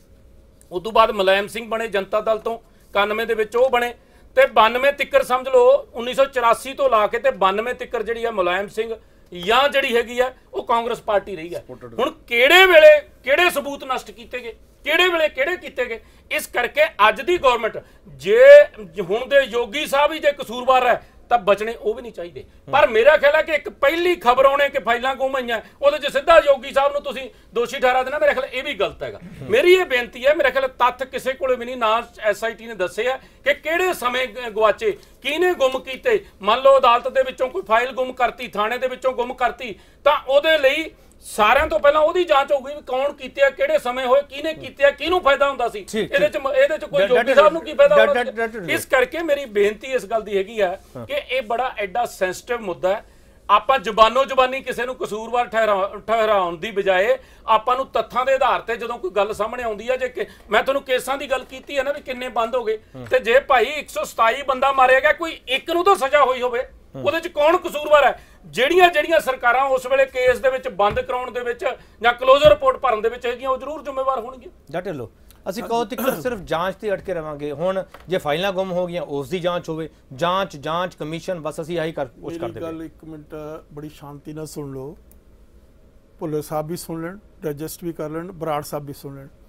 ਉਸ ਤੋਂ ਬਾਅਦ ਮੁਲਾਇਮ ਸਿੰਘ ਬਣੇ ਜਨਤਾ ਦਲ ਤੋਂ, ਇਕਾਨਵੇਂ ਦੇ ਵਿੱਚ ਉਹ ਬਣੇ, ਤੇ ਬਾਨਵੇਂ ਤਿੱਕਰ ਸਮਝ ਲਓ ਉੱਨੀ ਸੌ ਚੁਰਾਸੀ ਤੋਂ ਲਾ ਕੇ ਤੇ ਬਾਨਵੇਂ ਤਿੱਕਰ ਜਿਹੜੀ ਹੈ ਮੁਲਾਇਮ ਸਿੰਘ ਜਾਂ ਜਿਹੜੀ ਹੈਗੀ ਆ ਉਹ ਕਾਂਗਰਸ ਪਾਰਟੀ ਰਹੀ ਹੈ। ਹੁਣ ਕਿਹੜੇ ਵੇਲੇ ਕਿਹੜੇ ਸਬੂਤ ਨਸ਼ਟ ਕੀਤੇ ਗਏ, ਕਿਹੜੇ ਵੇਲੇ ਕਿਹੜੇ ਕੀਤੇ ਗਏ? ਇਸ ਕਰਕੇ ਅੱਜ ਦੀ ਗਵਰਨਮੈਂਟ ਜੇ ਹੁਣ ਦੇ ਯੋਗੀ ਸਾਹਿਬ ਹੀ ਜੇ ਕਸੂਰਵਾਰ ਹੈ ਤਾਂ ਬਚਣੇ ਉਹ ਵੀ ਨਹੀਂ ਚਾਹੀਦੇ। ਪਰ ਮੇਰਾ ਖਿਆਲ ਹੈ ਕਿ ਇੱਕ ਪਹਿਲੀ ਖਬਰ ਆਉਣੇ ਕਿ ਫਾਈਲਾਂ ਗੁੰਮ ਹੋਈਆਂ, ਉਹਦੇ 'ਚ ਸਿੱਧਾ ਯੋਗੀ ਸਾਹਿਬ ਨੂੰ ਤੁਸੀਂ ਦੋਸ਼ੀ ਠਹਿਰਾ ਦੇਣਾ, ਮੇਰੇ ਖਿਆਲ ਇਹ ਵੀ ਗਲਤ ਹੈਗਾ। ਮੇਰੀ ਇਹ ਬੇਨਤੀ ਹੈ, ਮੇਰੇ ਖਿਆਲ ਤੱਥ ਕਿਸੇ ਕੋਲੇ ਵੀ ਨਹੀਂ, ਨਾ ਐਸ ਆਈ ਟੀ ਨੇ ਦੱਸੇ ਆ ਕਿ ਕਿਹੜੇ ਸਮੇਂ ਗਵਾਚੇ, ਕਿਹਨੇ ਗੁੰਮ ਕੀਤੇ। ਮੰਨ ਲਓ ਅਦਾਲਤ ਦੇ ਵਿੱਚੋਂ ਕੋਈ ਫਾਈਲ ਗੁੰਮ ਕਰਤੀ, ਥਾਣੇ ਦੇ ਵਿੱਚੋਂ ਗੁੰਮ ਕਰਤੀ, ਤਾਂ ਉਹਦੇ ਲਈ ਸਾਰਿਆਂ ਤੋਂ ਪਹਿਲਾਂ ਉਹਦੀ ਜਾਂਚ ਹੋਊਗੀ ਵੀ ਕੌਣ ਕੀਤੇ ਆ, ਕਿਹੜੇ ਸਮੇਂ ਹੋਏ, ਕਿਹਨੇ ਕੀਤੇ ਆ, ਕਿਹਨੂੰ ਫਾਇਦਾ ਹੁੰਦਾ ਸੀ ਇਹਦੇ ਚ ਇਹਦੇ ਚ ਕੋਈ ਯੋਗੀ ਸਾਹਿਬ ਨੂੰ ਕੀ ਫਾਇਦਾ ਹੁੰਦਾ। ਇਸ ਕਰਕੇ ਮੇਰੀ ਬੇਨਤੀ ਇਸ ਗੱਲ ਦੀ ਹੈਗੀ ਆ ਕਿ ਇਹ ਬੜਾ ਐਡਾ ਸੈਂਸਿਟਿਵ ਮੁੱਦਾ ਹੈ। ਆਪਾਂ ਜ਼ੁਬਾਨੋ ਜ਼ੁਬਾਨੀ ਕਿਸੇ ਨੂੰ ਕਸੂਰਵਾਰ ਠਹਿਰਾਉਣ ਦੀ ਬਜਾਏ ਆਪਾਂ ਨੂੰ ਤੱਥਾਂ ਦੇ ਆਧਾਰ ਤੇ ਜਦੋਂ ਕੋਈ ਗੱਲ ਸਾਹਮਣੇ ਆਉਂਦੀ ਹੈ, ਜੇ ਮੈਂ ਤੁਹਾਨੂੰ ਕੇਸਾਂ ਦੀ ਗੱਲ ਕੀਤੀ ਹੈ ਨਾ ਵੀ ਕਿੰਨੇ ਬੰਦ ਹੋ ਗਏ, ਤੇ ਜੇ ਭਾਈ ਇੱਕ ਸੌ ਸਤਾਈ ਬੰਦਾ ਮਾਰਿਆ ਗਿਆ, ਕੋਈ ਇੱਕ ਨੂੰ ਤਾਂ ਸਜ਼ਾ ਹੋਈ ਹੋਵੇ, ਉਹਦੇ ਚ ਕੌਣ ਕਸੂਰਵਾਰ ਹੈ? ਜਿਹੜੀਆਂ ਜਿਹੜੀਆਂ ਸਰਕਾਰਾਂ ਉਸ ਵੇਲੇ ਕੇਸ ਦੇ ਵਿੱਚ ਬੰਦ ਕਰਾਉਣ ਦੇ ਵਿੱਚ ਜਾਂ ਕਲੋਜ਼ਰ ਰਿਪੋਰਟ ਭਰਨ ਦੇ ਵਿੱਚ ਹੈਗੀਆਂ, ਉਹ ਜ਼ਰੂਰ ਜ਼ਿੰਮੇਵਾਰ ਹੋਣਗੀਆਂ।
ਡਟ ਲੋ, ਅਸੀਂ ਕਹੋ ਤੱਕ ਸਿਰਫ ਜਾਂਚ ਤੇ ਅਟਕੇ ਰਵਾਂਗੇ। ਹੁਣ ਜੇ ਫਾਈਲਾਂ ਗੁੰਮ ਹੋ ਗਈਆਂ ਉਸ ਦੀ ਜਾਂਚ ਹੋਵੇ, ਜਾਂਚ ਜਾਂਚ ਕਮਿਸ਼ਨ, ਬਸ ਅਸੀਂ ਆਹੀ ਕਰ ਕੁਝ ਕਰਦੇ।
ਗੱਲ ਇੱਕ ਮਿੰਟ ਬੜੀ ਸ਼ਾਂਤੀ ਨਾਲ ਸੁਣ ਲਓ, ਭੁੱਲਰ ਸਾਹਿਬ ਵੀ ਸੁਣ ਲੈਣ, ਡਾਇਜੈਸਟ ਵੀ ਕਰ ਲੈਣ, ਬਰਾੜ ਸਾਹਿਬ ਵੀ ਸੁਣ ਲੈਣ।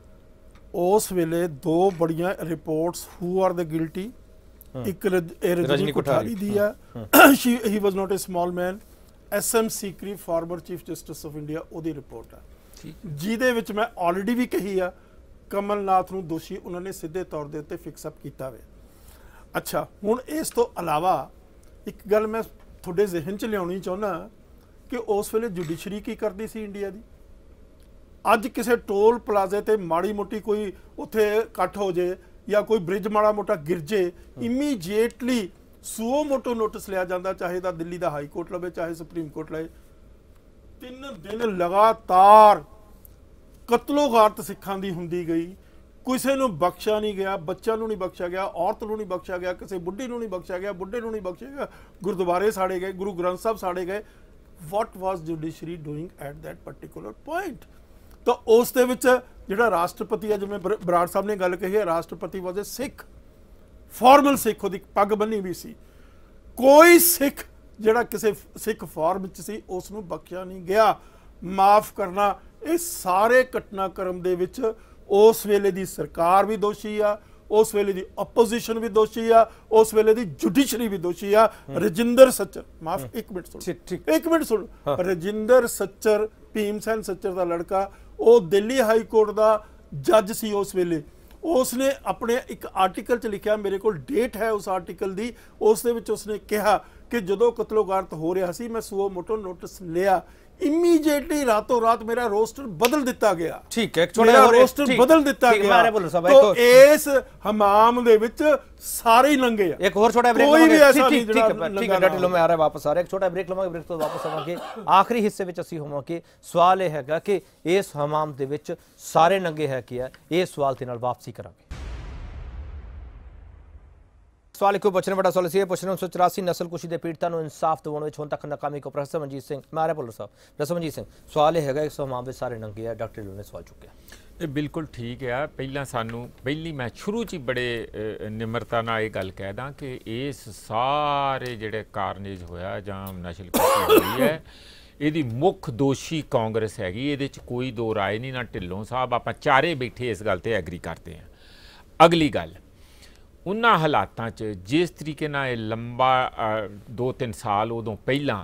ਉਸ ਵੇਲੇ ਦੋ ਬੜੀਆਂ reports who are the guilty, ਇੱਕ ਰਜਨੀ ਕੋਠਾਰੀ ਦੀ ਹੈ, he was not a small man, S M Sikri former chief justice of India, ਉਹਦੀ ਰਿਪੋਰਟ ਹੈ, ਜਿਹਦੇ ਵਿੱਚ ਮੈਂ ਆਲਰੇਡੀ ਵੀ ਕਹੀ ਆ ਕਮਲਨਾਥ ਨੂੰ ਦੋਸ਼ੀ ਉਹਨਾਂ ਨੇ ਸਿੱਧੇ ਤੌਰ ਦੇ ਉੱਤੇ ਫਿਕਸ ਅਪ ਕੀਤਾ ਵੇ। ਅੱਛਾ, ਹੁਣ ਇਸ ਤੋਂ ਇਲਾਵਾ ਇੱਕ ਗੱਲ ਮੈਂ ਤੁਹਾਡੇ ਜ਼ਿਹਨ 'ਚ ਲਿਆਉਣੀ ਚਾਹੁੰਦਾ ਕਿ ਉਸ ਵੇਲੇ ਜੁਡੀਸ਼ਰੀ ਕੀ ਕਰਦੀ ਸੀ ਇੰਡੀਆ ਦੀ। ਅੱਜ ਕਿਸੇ ਟੋਲ ਪਲਾਜ਼ੇ ਤੇ ਮਾੜੀ ਮੋਟੀ ਕੋਈ ਉੱਥੇ ਇਕੱਠ ਹੋ ਜੇ ਜਾਂ ਕੋਈ ਬ੍ਰਿਜ ਮਾੜਾ ਮੋਟਾ ਗਿਰ ਜੇ, ਇਮੀਡੀਏਟਲੀ ਸੂਓ ਮੋਟੋ ਨੋਟਿਸ ਲਿਆ ਜਾਂਦਾ, ਚਾਹੇ ਤਾਂ ਦਿੱਲੀ ਦਾ ਹਾਈ ਕੋਰਟ ਲਵੇ ਚਾਹੇ ਸੁਪਰੀਮ ਕੋਰਟ ਲਵੇ। ਤਿੰਨ ਦਿਨ ਲਗਾਤਾਰ ਕਤਲੋਗਾਰਤ ਸਿੱਖਾਂ ਦੀ ਹੁੰਦੀ ਗਈ, ਕਿਸੇ ਨੂੰ ਬਖਸ਼ਿਆ ਨਹੀਂ ਗਿਆ, ਬੱਚਿਆਂ ਨੂੰ ਨਹੀਂ ਬਖਸ਼ਿਆ ਗਿਆ, ਔਰਤ ਨੂੰ ਨਹੀਂ ਬਖਸ਼ਿਆ ਗਿਆ, ਕਿਸੇ ਬੁੱਢੀ ਨੂੰ ਨਹੀਂ ਬਖਸ਼ਿਆ ਗਿਆ, ਬੁੱਢੇ ਨੂੰ ਨਹੀਂ ਬਖਸ਼ਿਆ ਗਿਆ, ਗੁਰਦੁਆਰੇ ਸਾੜੇ ਗਏ, ਗੁਰੂ ਗ੍ਰੰਥ ਸਾਹਿਬ ਸਾੜੇ ਗਏ। What was judiciary doing at that particular point? ਤਾਂ ਉਸ ਦੇ ਵਿੱਚ ਜਿਹੜਾ ਰਾਸ਼ਟਰਪਤੀ ਹੈ, ਜਿਵੇਂ ਬਰਾੜ ਸਾਹਿਬ ਨੇ ਗੱਲ ਕਹੀ ਹੈ, ਰਾਸ਼ਟਰਪਤੀ ਵਾਜ ਏ ਸਿੱਖ, ਫਾਰਮਲ ਸਿੱਖ, ਉਹਦੀ ਪੱਗ ਬੰਨੀ ਵੀ ਸੀ। ਕੋਈ ਸਿੱਖ ਜਿਹੜਾ ਕਿਸੇ ਸਿੱਖ ਫਾਰਮ 'ਚ ਸੀ ਉਸ ਨੂੰ ਬਖਸ਼ਿਆ ਨਹੀਂ ਗਿਆ। ਮਾਫ ਕਰਨਾ, ਇਹ ਸਾਰੇ ਘਟਨਾਕ੍ਰਮ ਦੇ ਵਿੱਚ ਉਸ ਵੇਲੇ ਦੀ ਸਰਕਾਰ ਵੀ ਦੋਸ਼ੀ ਆ, ਉਸ ਵੇਲੇ ਦੀ ਆਪੋਜੀਸ਼ਨ ਵੀ ਦੋਸ਼ੀ ਆ, ਉਸ ਵੇਲੇ ਦੀ ਜੁਡੀਸ਼ਰੀ ਵੀ ਦੋਸ਼ੀ ਆ। ਰਜਿੰਦਰ ਸੱਚਰ, ਮਾਫ ਇੱਕ ਮਿੰਟ ਸੁਣ, ਇੱਕ ਮਿੰਟ ਸੁਣ, ਰਜਿੰਦਰ ਸੱਚਰ, ਭੀਮ ਸੈਨ ਸੱਚਰ ਦਾ ਲੜਕਾ, ਉਹ ਦਿੱਲੀ ਹਾਈ ਕੋਰਟ ਦਾ ਜੱਜ ਸੀ ਉਸ ਵੇਲੇ। ਉਸਨੇ ਆਪਣੇ ਇੱਕ ਆਰਟੀਕਲ 'ਚ ਲਿਖਿਆ, ਮੇਰੇ ਕੋਲ ਡੇਟ ਹੈ ਉਸ ਆਰਟੀਕਲ ਦੀ, ਉਸ ਦੇ ਵਿੱਚ ਉਸਨੇ ਕਿਹਾ ਕਿ ਜਦੋਂ ਕਤਲੋਗਾਰਤ ਹੋ ਰਿਹਾ ਸੀ ਮੈਂ ਸੂਓ ਮੋਟੋ ਨੋਟਿਸ ਲਿਆ, ਇਮੀਡੀਏਟਲੀ ਰਾਤੋਂ ਰਾਤ ਮੇਰਾ ਰੋਸਟਰ ਬਦਲ ਦਿੱਤਾ ਗਿਆ।
ਠੀਕ ਹੈ,
ਮੇਰਾ ਰੋਸਟਰ ਬਦਲ ਦਿੱਤਾ ਗਿਆ। तो ਇਸ ਹਮਾਮ ਦੇ ਵਿੱਚ ਸਾਰੇ ਹੀ ਲੰਗੇ ਆ।
एक और छोटा ब्रेक लवांगे, ठीक ठीक है ठीक है डॉक्टर लो, मैं आ रहा वापस आ रहा, एक छोटा ब्रेक लवांगे, ब्रेक तो वापस आवांगे। आखिरी हिस्से ਵਿੱਚ ਅਸੀਂ ਹੋਵਾਂਗੇ। ਸਵਾਲ ਇਹ ਹੈਗਾ ਕਿ ਇਸ ਹਮਾਮ ਦੇ ਵਿੱਚ ਸਾਰੇ ਨੰਗੇ ਹੈ ਕੀ ਹੈ, ਇਹ ਸਵਾਲ ਦੇ ਨਾਲ ਵਾਪਸੀ ਕਰਾਂਗੇ। सवाल एक पुछने बड़ा सवाल है, पुछने उन्नीस सौ चौरासी नस्ल कुशी के पीड़ितों को इंसाफ दिवाने में हुण तक नाकामी को प्रोफेसर मनजीत सिंह, मैं आ रहा भुल्लर साहब, प्रोफेसर मनजीत सिंह, सवाल यह है इस हमाम में सारे नंगे है, डॉक्टर ढिल्लों ने सवाल चुकिया।
ਇਹ ਬਿਲਕੁਲ ਠੀਕ ਆ। ਪਹਿਲਾਂ ਸਾਨੂੰ ਪਹਿਲੀ ਮੈਂ ਸ਼ੁਰੂ 'ਚ ਹੀ ਬੜੇ ਨਿਮਰਤਾ ਨਾਲ ਇਹ ਗੱਲ ਕਹਿ ਦਾਂ ਕਿ ਇਸ ਸਾਰੇ ਜਿਹੜੇ ਕਾਰਨੇਜ ਹੋਇਆ ਜਾਂ ਨਸ਼ਲਕੁਸ਼ੀ ਹੋਈ ਹੈ, ਇਹਦੀ ਮੁੱਖ ਦੋਸ਼ੀ ਕਾਂਗਰਸ ਹੈਗੀ, ਇਹਦੇ 'ਚ ਕੋਈ ਦੋ ਰਾਏ ਨਹੀਂ। ਨਾ ਢਿੱਲੋਂ ਸਾਹਿਬ, ਆਪਾਂ ਚਾਰੇ ਬੈਠੇ ਇਸ ਗੱਲ ਤੇ ਐਗਰੀ ਕਰਦੇ ਹਾਂ। ਅਗਲੀ ਗੱਲ, ਉਹਨਾਂ ਹਾਲਾਤਾਂ 'ਚ ਜਿਸ ਤਰੀਕੇ ਨਾਲ ਇਹ ਲੰਬਾ ਦੋ ਤਿੰਨ ਸਾਲ ਉਦੋਂ ਪਹਿਲਾਂ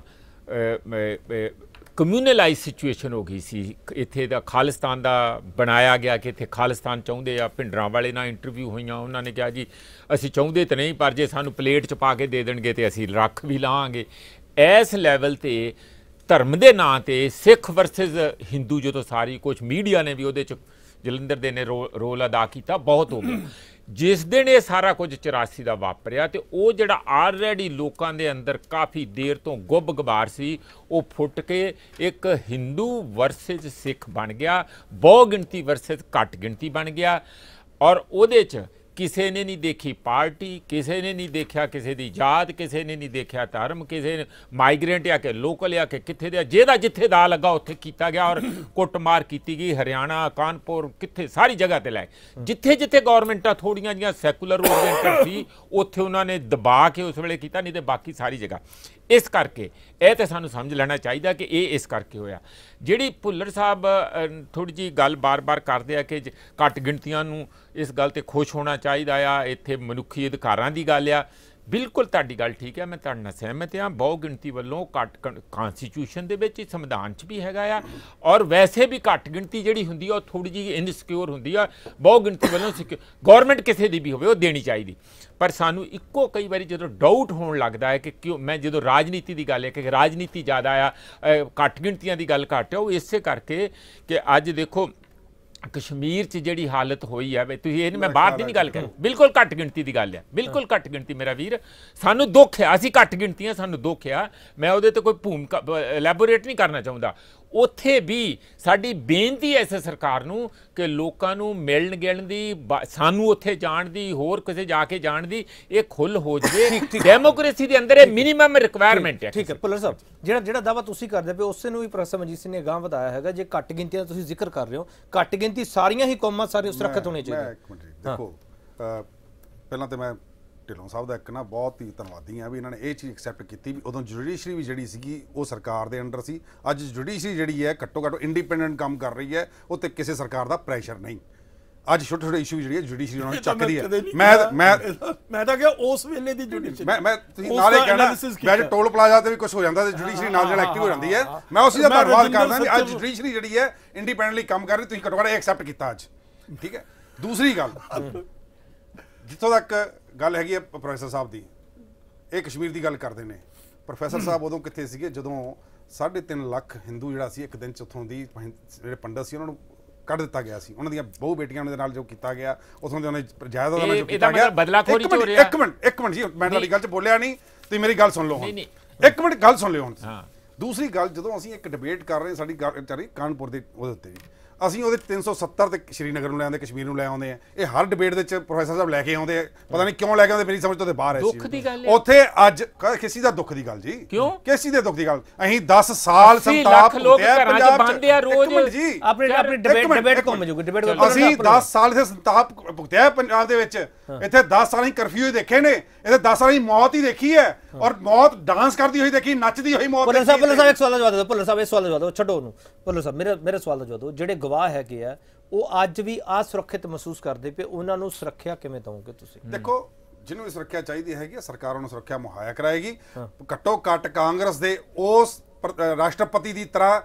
ਕਮਿਊਨਲਾਈਜ਼ ਸਿਚੁਏਸ਼ਨ ਹੋ ਗਈ ਸੀ, ਇੱਥੇ ਦਾ ਖਾਲਿਸਤਾਨ ਦਾ ਬਣਾਇਆ ਗਿਆ ਕਿ ਇੱਥੇ ਖਾਲਿਸਤਾਨ ਚਾਹੁੰਦੇ ਆ। ਭਿੰਡਰਾਂ ਵਾਲੇ ਨਾਲ ਇੰਟਰਵਿਊ ਹੋਈਆਂ, ਉਹਨਾਂ ਨੇ ਕਿਹਾ ਜੀ ਅਸੀਂ ਚਾਹੁੰਦੇ ਤਾਂ ਨਹੀਂ, ਪਰ ਜੇ ਸਾਨੂੰ ਪਲੇਟ 'ਚ ਪਾ ਕੇ ਦੇ ਦੇਣਗੇ ਤੇ ਅਸੀਂ ਰੱਖ ਵੀ ਲਾਂਗੇ। ਇਸ ਲੈਵਲ 'ਤੇ ਧਰਮ ਦੇ ਨਾਂ 'ਤੇ ਸਿੱਖ ਵਰਸਸ ਹਿੰਦੂ ਜਦੋਂ ਸਾਰੀ ਕੁਛ ਮੀਡੀਆ ਨੇ ਵੀ ਉਹਦੇ 'ਚ ਜਲੰਧਰ ਦੇ ਨੇ ਰੋ ਰੋਲ ਅਦਾ ਕੀਤਾ, ਬਹੁਤ ਹੋ ਗਿਆ। ਜਿਸ ਦਿਨ ਇਹ ਸਾਰਾ ਕੁਝ ਚੁਰਾਸੀ ਦਾ ਵਾਪਰਿਆ ਤੇ ਉਹ ਜਿਹੜਾ ਆਲਰੇਡੀ ਲੋਕਾਂ ਦੇ ਅੰਦਰ ਕਾਫੀ ਦੇਰ ਤੋਂ ਗੁੱਬ ਗਬਾਰ ਸੀ, ਉਹ ਫੁੱਟ ਕੇ ਇੱਕ ਹਿੰਦੂ ਵਰਸਸ ਸਿੱਖ ਬਣ ਗਿਆ, ਬਹੁ ਗਿਣਤੀ ਵਰਸਸ ਘੱਟ ਗਿਣਤੀ ਬਣ ਗਿਆ। ਔਰ ਉਹਦੇ 'ਚ ਕਿਸੇ ਨੇ ਨਹੀਂ ਦੇਖੀ ਪਾਰਟੀ, ਕਿਸੇ ਨੇ ਨਹੀਂ ਦੇਖਿਆ ਕਿਸੇ ਦੀ ਜਾਤ, ਕਿਸੇ ਨੇ ਨਹੀਂ ਦੇਖਿਆ ਧਰਮ, ਕਿਸੇ ਨੇ ਮਾਈਗ੍ਰੈਂਟ ਆ ਕੇ ਲੋਕਲ ਆ ਕੇ ਕਿੱਥੇ ਦੇ, ਜਿਹਦਾ ਜਿੱਥੇ ਦਾ ਲੱਗਾ ਉੱਥੇ ਕੀਤਾ ਗਿਆ। ਔਰ ਕੁੱਟਮਾਰ ਕੀਤੀ ਗਈ, ਹਰਿਆਣਾ, ਕਾਨਪੁਰ, ਕਿੱਥੇ ਸਾਰੀ ਜਗ੍ਹਾ ਤੇ ਲਾਏ। ਜਿੱਥੇ ਜਿੱਥੇ ਗੌਰਮੈਂਟਾਂ ਥੋੜੀਆਂ ਜਿਹੀਆਂ ਸੈਕੂਲਰ ਓਰੀਐਂਟਡ ਸੀ, ਉੱਥੇ ਉਹਨਾਂ ਨੇ ਦਬਾ ਕੇ ਉਸ ਵੇਲੇ ਕੀਤਾ, ਨਹੀਂ ਤੇ ਬਾਕੀ ਸਾਰੀ ਜਗ੍ਹਾ। ਇਸ ਕਰਕੇ ਇਹ ਤਾਂ ਸਾਨੂੰ ਸਮਝ ਲੈਣਾ ਚਾਹੀਦਾ ਕਿ ਇਹ ਇਸ ਕਰਕੇ ਹੋਇਆ। ਜਿਹੜੀ ਭੁੱਲਰ ਸਾਹਿਬ ਥੋੜ੍ਹੀ ਜਿਹੀ ਗੱਲ ਬਾਰ-ਬਾਰ ਕਰਦੇ ਆ ਕਿ ਘੱਟ ਗਿਣਤੀਆਂ ਨੂੰ ਇਸ ਗੱਲ 'ਤੇ ਖੁਸ਼ ਹੋਣਾ ਚਾਹੀਦਾ ਆ, ਇੱਥੇ ਮਨੁੱਖੀ ਅਧਿਕਾਰਾਂ ਦੀ ਗੱਲ ਆ, ਬਿਲਕੁਲ ਤੁਹਾਡੀ ਗੱਲ ਠੀਕ ਹੈ, ਮੈਂ ਤੁਹਾਡੇ ਨਾਲ ਸਹਿਮਤ ਹਾਂ। ਬਹੁ ਗਿਣਤੀ ਵੱਲੋਂ ਘੱਟ ਕਾਨਸਟੀਟਿਊਸ਼ਨ ਦੇ ਵਿੱਚ, ਸੰਵਿਧਾਨ 'ਚ ਵੀ ਹੈਗਾ ਆ। ਔਰ ਵੈਸੇ ਵੀ ਘੱਟ ਗਿਣਤੀ ਜਿਹੜੀ ਹੁੰਦੀ ਆ ਉਹ ਥੋੜ੍ਹੀ ਜਿਹੀ ਇਨਸਿਕਿਉਰ ਹੁੰਦੀ ਆ। ਬਹੁ ਗਿਣਤੀ ਵੱਲੋਂ ਗੌਰਮੈਂਟ ਕਿਸੇ ਦੀ ਵੀ ਹੋਵੇ ਉਹ ਦੇਣੀ ਚਾਹੀਦੀ। ਪਰ ਸਾਨੂੰ ਇੱਕੋ ਕਈ ਵਾਰੀ ਜਦੋਂ ਡਾਊਟ ਹੋਣ ਲੱਗਦਾ ਹੈ ਕਿ ਕਿਉਂ, ਮੈਂ ਜਦੋਂ ਰਾਜਨੀਤੀ ਦੀ ਗੱਲ ਹੈ ਕਿ ਰਾਜਨੀਤੀ ਜ਼ਿਆਦਾ ਆ, ਘੱਟ ਗਿਣਤੀਆਂ ਦੀ ਗੱਲ ਘੱਟ ਆ, ਉਹ ਇਸੇ ਕਰਕੇ ਕਿ ਅੱਜ ਦੇਖੋ ਕਸ਼ਮੀਰ 'ਚ ਜਿਹੜੀ ਹਾਲਤ ਹੋਈ ਹੈ, ਤੁਸੀਂ ਇਹ ਨਹੀਂ, ਮੈਂ ਬਾਹਰ ਦੀ ਨਹੀਂ ਗੱਲ ਕਰ, ਬਿਲਕੁਲ ਘੱਟ ਗਿਣਤੀ ਦੀ ਗੱਲ ਹੈ, ਬਿਲਕੁਲ ਘੱਟ ਗਿਣਤੀ। ਮੇਰਾ ਵੀਰ, ਸਾਨੂੰ ਦੁੱਖ ਆ, ਅਸੀਂ ਘੱਟ ਗਿਣਤੀਆਂ, ਸਾਨੂੰ ਦੁੱਖ ਆ। ਮੈਂ ਉਹਦੇ 'ਤੇ ਕੋਈ ਭੂਮਿਕਾ ਐਲੈਬੋਰੇਟ ਨਹੀਂ ਕਰਨਾ ਚਾਹੁੰਦਾ। ਉੱਥੇ ਵੀ ਸਾਡੀ ਬੇਨਤੀ ਹੈ ਇਸ ਸਰਕਾਰ ਨੂੰ ਕਿ ਲੋਕਾਂ ਨੂੰ ਮਿਲਣ ਗਿਲਣ ਦੀ, ਸਾਨੂੰ ਉੱਥੇ ਜਾਣ ਦੀ, ਹੋਰ ਕਿਸੇ ਜਾ ਕੇ ਜਾਣ ਦੀ ਇਹ ਖੁੱਲ੍ਹ ਹੋ ਜਾਵੇ। ਡੈਮੋਕ੍ਰੇਸੀ ਦੇ ਅੰਦਰ ਇਹ ਮਿਨੀਮਮ ਰਿਕੁਆਇਰਮੈਂਟ ਹੈ।
ਠੀਕ ਹੈ ਭੁੱਲਰ ਸਾਹਿਬ, ਜਿਹੜਾ ਜਿਹੜਾ ਦਾਅਵਾ ਤੁਸੀਂ ਕਰਦੇ ਪਏ ਉਸੇ ਨੂੰ ਵੀ ਪ੍ਰੋਫੈਸਰ ਮਨਜੀਤ ਸਿੰਘ ਨੇ ਅਗਾਂਹ ਵਧਾਇਆ ਹੈਗਾ। ਜੇ ਘੱਟ ਗਿਣਤੀ ਦਾ ਤੁਸੀਂ ਜ਼ਿਕਰ ਕਰ ਰਹੇ ਹੋ, ਘੱਟ ਗਿਣਤੀ ਸਾਰੀਆਂ ਹੀ ਕੌਮਾਂ ਸਾਰੇ ਸੁਰੱਖਿਅਤ ਹੋਣੇ ਚਾਹੀਦੇ।
ਇੱਕ ਮਿੰਟ ਦੇਖੋ, ਪਹਿਲਾਂ ਤਾਂ ਮੈਂ ਢਿੱਲੋਂ ਸਾਹਿਬ ਦਾ ਇੱਕ ਨਾ ਬਹੁਤ ਹੀ ਧੰਨਵਾਦੀ ਹਾਂ ਵੀ ਇਹਨਾਂ ਨੇ ਇਹ ਚੀਜ਼ ਐਕਸੈਪਟ ਕੀਤੀ ਵੀ ਉਦੋਂ ਜੁਡੀਸ਼ਰੀ ਵੀ ਜਿਹੜੀ ਸੀਗੀ ਉਹ ਸਰਕਾਰ ਦੇ ਅੰਡਰ ਸੀ। ਅੱਜ ਜੁਡੀਸ਼ਰੀ ਜਿਹੜੀ ਹੈ ਘੱਟੋ ਘੱਟ ਇੰਡੀਪੈਂਡੈਂਟ ਕੰਮ ਕਰ ਰਹੀ ਹੈ, ਉਹ 'ਤੇ ਕਿਸੇ ਸਰਕਾਰ ਦਾ ਪ੍ਰੈਸ਼ਰ ਨਹੀਂ। ਅੱਜ ਛੋਟੇ ਛੋਟੇ ਇਸ਼ੂ ਜਿਹੜੀ ਹੈ ਜੁਡੀਸ਼ਰੀ ਉਹਨਾਂ ਨੂੰ ਚੱਕਦੀ ਹੈ। ਮੈਂ ਮੈਂ
ਮੈਂ ਤਾਂ ਕਿਹਾ ਉਸ ਵੇਲੇ ਦੀ ਜੁਡੀਸ਼ਰੀ,
ਮੈਂ ਮੈਂ ਤੁਸੀਂ ਨਾਲੇ ਕਹਿਣਾ ਵੈਸੇ ਟੋਲ ਪਲਾਜ਼ਾ ਤੇ ਵੀ ਕੁਝ ਹੋ ਜਾਂਦਾ ਤੇ ਜੁਡੀਸ਼ਰੀ ਨਾਲ ਨਾਲ ਐਕਟਿਵ ਹੋ ਜਾਂਦੀ ਹੈ। ਮੈਂ ਉਸੇ ਦਾ ਧੰਨਵਾਦ ਕਰਦਾ ਵੀ ਅੱਜ ਜੁਡੀਸ਼ਰੀ ਜਿਹੜੀ ਹੈ ਇੰਡੀਪੈਂਡੈਂਟਲੀ ਕੰਮ ਕਰ ਰਹੀ, ਤੁਸੀਂ ਘੱਟੋ ਘੱਟ ਐਕਸੈਪਟ ਕੀਤਾ ਅੱਜ, ਠੀਕ ਹੈ। ਦੂਸਰੀ ਗੱਲ, ਜਿੱਥੋਂ ਤੱਕ ਗੱਲ ਹੈਗੀ ਹੈ ਪ੍ਰੋਫੈਸਰ ਸਾਹਿਬ ਦੀ, ਇਹ ਕਸ਼ਮੀਰ ਦੀ ਗੱਲ ਕਰਦੇ ਨੇ। ਪ੍ਰੋਫੈਸਰ ਸਾਹਿਬ ਉਦੋਂ ਕਿੱਥੇ ਸੀਗੇ ਜਦੋਂ ਸਾਢੇ ਤਿੰਨ ਲੱਖ ਹਿੰਦੂ ਜਿਹੜਾ ਸੀ ਇੱਕ ਦਿਨ 'ਚ ਉੱਥੋਂ ਦੀ ਜਿਹੜੇ ਪੰਡਤ ਸੀ ਉਹਨਾਂ ਨੂੰ ਕੱਢ ਦਿੱਤਾ ਗਿਆ ਸੀ, ਉਹਨਾਂ ਦੀਆਂ ਬਹੁ ਬੇਟੀਆਂ ਦੇ ਨਾਲ ਜੋ ਕੀਤਾ ਗਿਆ, ਉਥੋਂ ਦੇ ਉਹਨੇ ਜਾਇਦਾਦ ਨਾਲ ਜੋ
ਇਹ-
ਕੀਤਾ
ਇਹਦਾ
ਗਿਆ।
ਮਤਲਬ ਬਦਲਾਖੋਰੀ
ਇੱਕ
ਹੋ
ਮਿੰਟ
ਰਿਹਾ।
ਇੱਕ ਮਿੰਟ ਇੱਕ ਮਿੰਟ ਜੀ, ਮੈਂ ਤੁਹਾਡੀ ਗੱਲ 'ਚ ਬੋਲਿਆ ਨਹੀਂ, ਤੁਸੀਂ ਮੇਰੀ ਗੱਲ ਸੁਣ ਲਓ ਹੁਣ।
ਨਹੀਂ,
ਇੱਕ ਮਿੰਟ ਗੱਲ ਸੁਣ ਲਿਓ ਹੁਣ।
ਹਾਂ।
ਦੂਸਰੀ ਗੱਲ, ਜਦੋਂ ਅਸੀਂ ਇੱਕ ਡਿਬੇਟ ਕਰ ਰਹੇ, ਸਾਡੀ ਗੱਲ ਚੱਲ ਰਹੀ ਕਾਨਪੁਰ ਦੇ ਉਹਦੇ ਉੱਤੇ ਵੀ, ਅਸੀਂ ਉਹਦੇ ਤਿੰਨ ਸੌ ਸੱਤਰ ਤੇ ਸ਼੍ਰੀਨਗਰ ਨੂੰ ਲੈ ਆਉਂਦੇ, ਕਸ਼ਮੀਰ ਨੂੰ ਲੈ ਆਉਂਦੇ ਆ, ਇਹ ਹਰ ਡਿਬੇਟ ਦੇ ਵਿੱਚ ਪ੍ਰੋਫੈਸਰ ਸਾਹਿਬ ਲੈ ਕੇ ਆਉਂਦੇ ਆ, ਪਤਾ ਨਹੀਂ ਕਿਉਂ ਲੈ ਕੇ ਆਉਂਦੇ, ਮੇਰੀ ਸਮਝ ਤੋਂ ਤੇ ਬਾਹਰ ਹੈ।
ਦੁੱਖ ਦੀ ਗੱਲ ਹੈ।
ਉੱਥੇ ਅੱਜ ਕਿਸੇ ਦਾ ਦੁੱਖ ਦੀ ਗੱਲ ਜੀ,
ਕਿਉਂ?
ਕਿਸੇ ਦੇ ਦੁੱਖ ਦੀ ਗੱਲ, ਅਸੀਂ ਦਸ ਸਾਲ
ਅੱਸੀ
ਸੰਤਾਪ
ਲੱਖ ਲੋਕ
ਭੁਗਤਿਆ
ਘਰਾਂ 'ਚ
ਪੰਜਾਬ 'ਚ।
ਬੰਦੇ ਆ ਰੋਜ਼।
ਇੱਕ ਮਿੰਟ ਜੀ,
ਆਪਣੀ ਆਪਣੀ ਡਿਬੇਟ ਡਿਬੇਟ ਘੁੰਮ ਜੂਗੀ ਡਿਬੇਟ।
ਅਸੀਂ ਦਸ ਸਾਲ ਦੇ ਸੰਤਾਪ ਭੁਗਤਿਆ ਪੰਜਾਬ ਦੇ ਵਿੱਚ, ਇੱਥੇ ਦਸ ਸਾਲ ਹੀ ਕਰਫਿਊ ਹੀ ਦੇਖੇ ਨੇ, ਇੱਥੇ ਦਸ ਸਾਲ ਹੀ ਮੌਤ ਹੀ ਦੇਖੀ ਹੈ, ਔਰ ਮੌਤ ਡਾਂਸ ਕਰਦੀ ਹੋਈ ਦੇਖੀ, ਨੱਚਦੀ ਹੋਈ ਮੌਤ।
ਭੁੱਲਰ ਸਾਹਿਬ, ਭੁੱਲਰ ਸਾਹਿਬ ਇੱਕ ਸਵਾਲ ਦਾ ਜਵਾਬ ਦਿਓ, ਭੁੱਲਰ ਸਾਹਿਬ ਇਹ ਸਵਾਲ ਦਾ ਜਵਾਬ ਦਿਓ, ਛੱਡੋ ਉਹਨੂੰ। ਭੁੱਲਰ ਸਾਹਿਬ ਮੇਰੇ ਮੇਰੇ ਸਵਾਲ ਦਾ ਜਵਾਬ ਦਿਓ, ਜਿਹੜੇ ਗਵਾਹ ਹੈਗੇ ਆ ਉਹ ਅੱਜ ਵੀ ਅਸੁਰੱਖਿਅਤ ਮਹਿਸੂਸ ਕਰਦੇ ਪਏ, ਉਹਨਾਂ ਨੂੰ ਸੁਰੱਖਿਆ ਕਿਵੇਂ ਦਵੋਗੇ ਤੁਸੀਂ?
ਦੇਖੋ, ਜਿਹਨੂੰ ਵੀ ਸੁਰੱਖਿਆ ਚਾਹੀਦੀ ਹੈਗੀ, ਸਰਕਾਰ ਉਹਨੂੰ ਸੁਰੱਖਿਆ ਮੁਹੱਈਆ ਕਰਾਏਗੀ। ਘੱਟੋ ਘੱਟ ਕਾਂਗਰਸ ਦੇ ਉਸ ਰਾਸ਼ਟਰਪਤੀ ਦੀ ਤਰ੍ਹਾਂ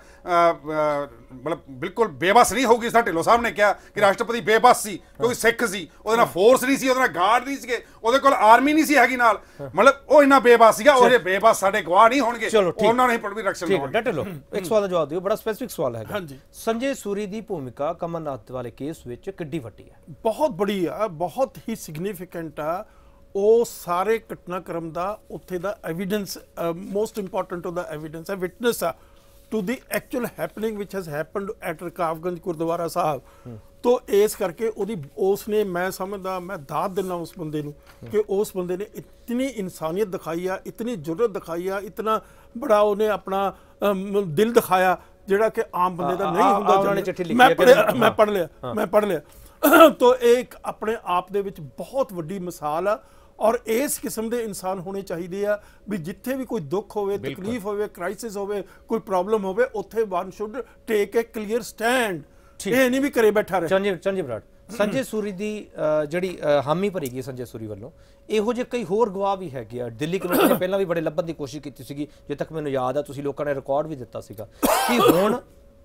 ਮਤਲਬ ਬਿਲਕੁਲ ਬੇਬਸ ਨਹੀਂ ਹੋਊਗੀ। ਜਿਸ ਢਿੱਲੋਂ ਸਾਹਿਬ ਨੇ ਕਿਹਾ ਕਿ ਰਾਸ਼ਟਰਪਤੀ ਬੇਬਸ ਸੀ, ਕਿਉਂਕਿ ਸਿੱਖ ਸੀ, ਉਹਦੇ ਨਾਲ ਫੋਰਸ ਨਹੀਂ ਸੀ, ਉਹਦੇ ਨਾਲ ਗਾਰਡ ਨਹੀਂ ਸੀਗੇ, ਉਹਦੇ ਕੋਲ ਆਰਮੀ ਨਹੀਂ ਸੀ ਹੈਗੀ ਨਾਲ, ਮਤਲਬ ਉਹ ਇੰਨਾ ਬੇਬਸ ਸੀਗਾ। ਉਹ ਬੇਬਸ ਸਾਡੇ ਗਵਾਹ ਨਹੀਂ ਹੋਣਗੇ, ਉਹਨਾਂ ਨੇ ਪੜਵੀ ਰਕਸ਼ਨ
ਠੀਕ ਹੈ। ਢਿੱਲੋਂ ਇੱਕ ਸਵਾਲ ਦਾ ਜਵਾਬ ਦਿਓ, ਬੜਾ ਸਪੈਸਿਫਿਕ ਸਵਾਲ ਹੈਗਾ।
ਹਾਂਜੀ,
ਸੰਜੇ ਸੂਰੀ ਦੀ ਭੂਮਿਕਾ ਕਮਲਨਾਥ ਵਾਲੇ ਕੇਸ ਵਿੱਚ ਕਿੱਡੀ ਵੱਡੀ ਹੈ?
ਬਹੁਤ ਬੜੀ ਆ, ਬਹੁਤ ਹੀ ਸਿਗਨੀਫੀਕੈਂਟ ਆ। ਉਹ ਸਾਰੇ ਘਟਨਾਕ੍ਰਮ ਦਾ ਉੱਥੇ ਦਾ ਐਵੀਡੈਂਸ, ਮੋਸਟ ਇੰਪੋਰਟੈਂਟ ਉਹਦਾ ਐਵੀਡੈਂਸ ਹੈ, ਵਿਟਨੈਸ ਆ ਟੂ ਦੀ ਐਕਚੁਅਲ ਹੈਪਨਿੰਗ ਵਿਚ has happened at Rakabganj Gurdwara Sahib. ਤੋ ਇਸ ਕਰਕੇ ਉਹਦੀ ਉਸ ਨੇ, ਮੈਂ ਸਮਝਦਾ, ਮੈਂ ਦਾਤ ਦਿੰਦਾ ਉਸ ਬੰਦੇ ਨੂੰ ਕਿ ਉਸ ਬੰਦੇ ਨੇ ਇਤਨੀ ਇਨਸਾਨੀਅਤ ਦਿਖਾਈ ਆ, ਇਤਨੀ ਜੁਰਤ ਦਿਖਾਈ ਆ, ਇਤਨਾ ਬੜਾ ਉਹਨੇ ਆਪਣਾ ਦਿਲ ਦਿਖਾਇਆ ਜਿਹੜਾ ਕਿ ਆਮ ਬੰਦੇ ਦਾ ਨਹੀਂ ਹੁੰਦਾ। ਮੈਂ ਪੜ੍ਹਿਆ ਮੈਂ ਪੜ੍ਹ ਲਿਆ ਮੈਂ ਪੜ੍ਹ ਲਿਆ ਤੋ ਇਹ ਇੱਕ ਆਪਣੇ ਆਪ ਦੇ ਵਿੱਚ ਬਹੁਤ ਵੱਡੀ ਮਿਸਾਲ ਆ। ਔਰ ਇਸ ਕਿਸਮ ਦੇ ਇਨਸਾਨ ਹੋਣੇ ਚਾਹੀਦੇ ਆ ਵੀ ਜਿੱਥੇ ਵੀ ਕੋਈ ਦੁੱਖ ਹੋਵੇ, ਤਕਲੀਫ ਹੋਵੇ, ਕ੍ਰਾਈਸਿਸ ਹੋਵੇ, ਕੋਈ ਪ੍ਰੋਬਲਮ ਹੋਵੇ, ਉੱਥੇ one should take a clear stand. ਇਹ ਨਹੀਂ ਵੀ ਘਰੇ ਬੈਠਾ ਰਹੇ।
ਚੰਜੀ ਚੰਜੀ ਬਰਾੜ, ਸੰਜੇ ਸੂਰੀ ਦੀ ਜਿਹੜੀ ਹਾਮੀ ਭਰੀ ਗਈ ਸੰਜੇ ਸੂਰੀ ਵੱਲੋਂ, ਇਹੋ ਜਿਹੇ ਕਈ ਹੋਰ ਗਵਾਹ ਵੀ ਹੈਗੇ ਆ। ਦਿੱਲੀ ਕਮੇਟੀ ਨੇ ਪਹਿਲਾਂ ਵੀ ਬੜੇ ਲੱਭਣ ਦੀ ਕੋਸ਼ਿਸ਼ ਕੀਤੀ ਸੀਗੀ, ਜੇ ਤੱਕ ਮੈਨੂੰ ਯਾਦ ਆ ਤੁਸੀਂ ਲੋਕਾਂ ਨੇ ਰਿਕਾਰਡ ਵੀ ਦਿੱਤਾ ਸੀਗਾ ਕਿ ਹੁਣ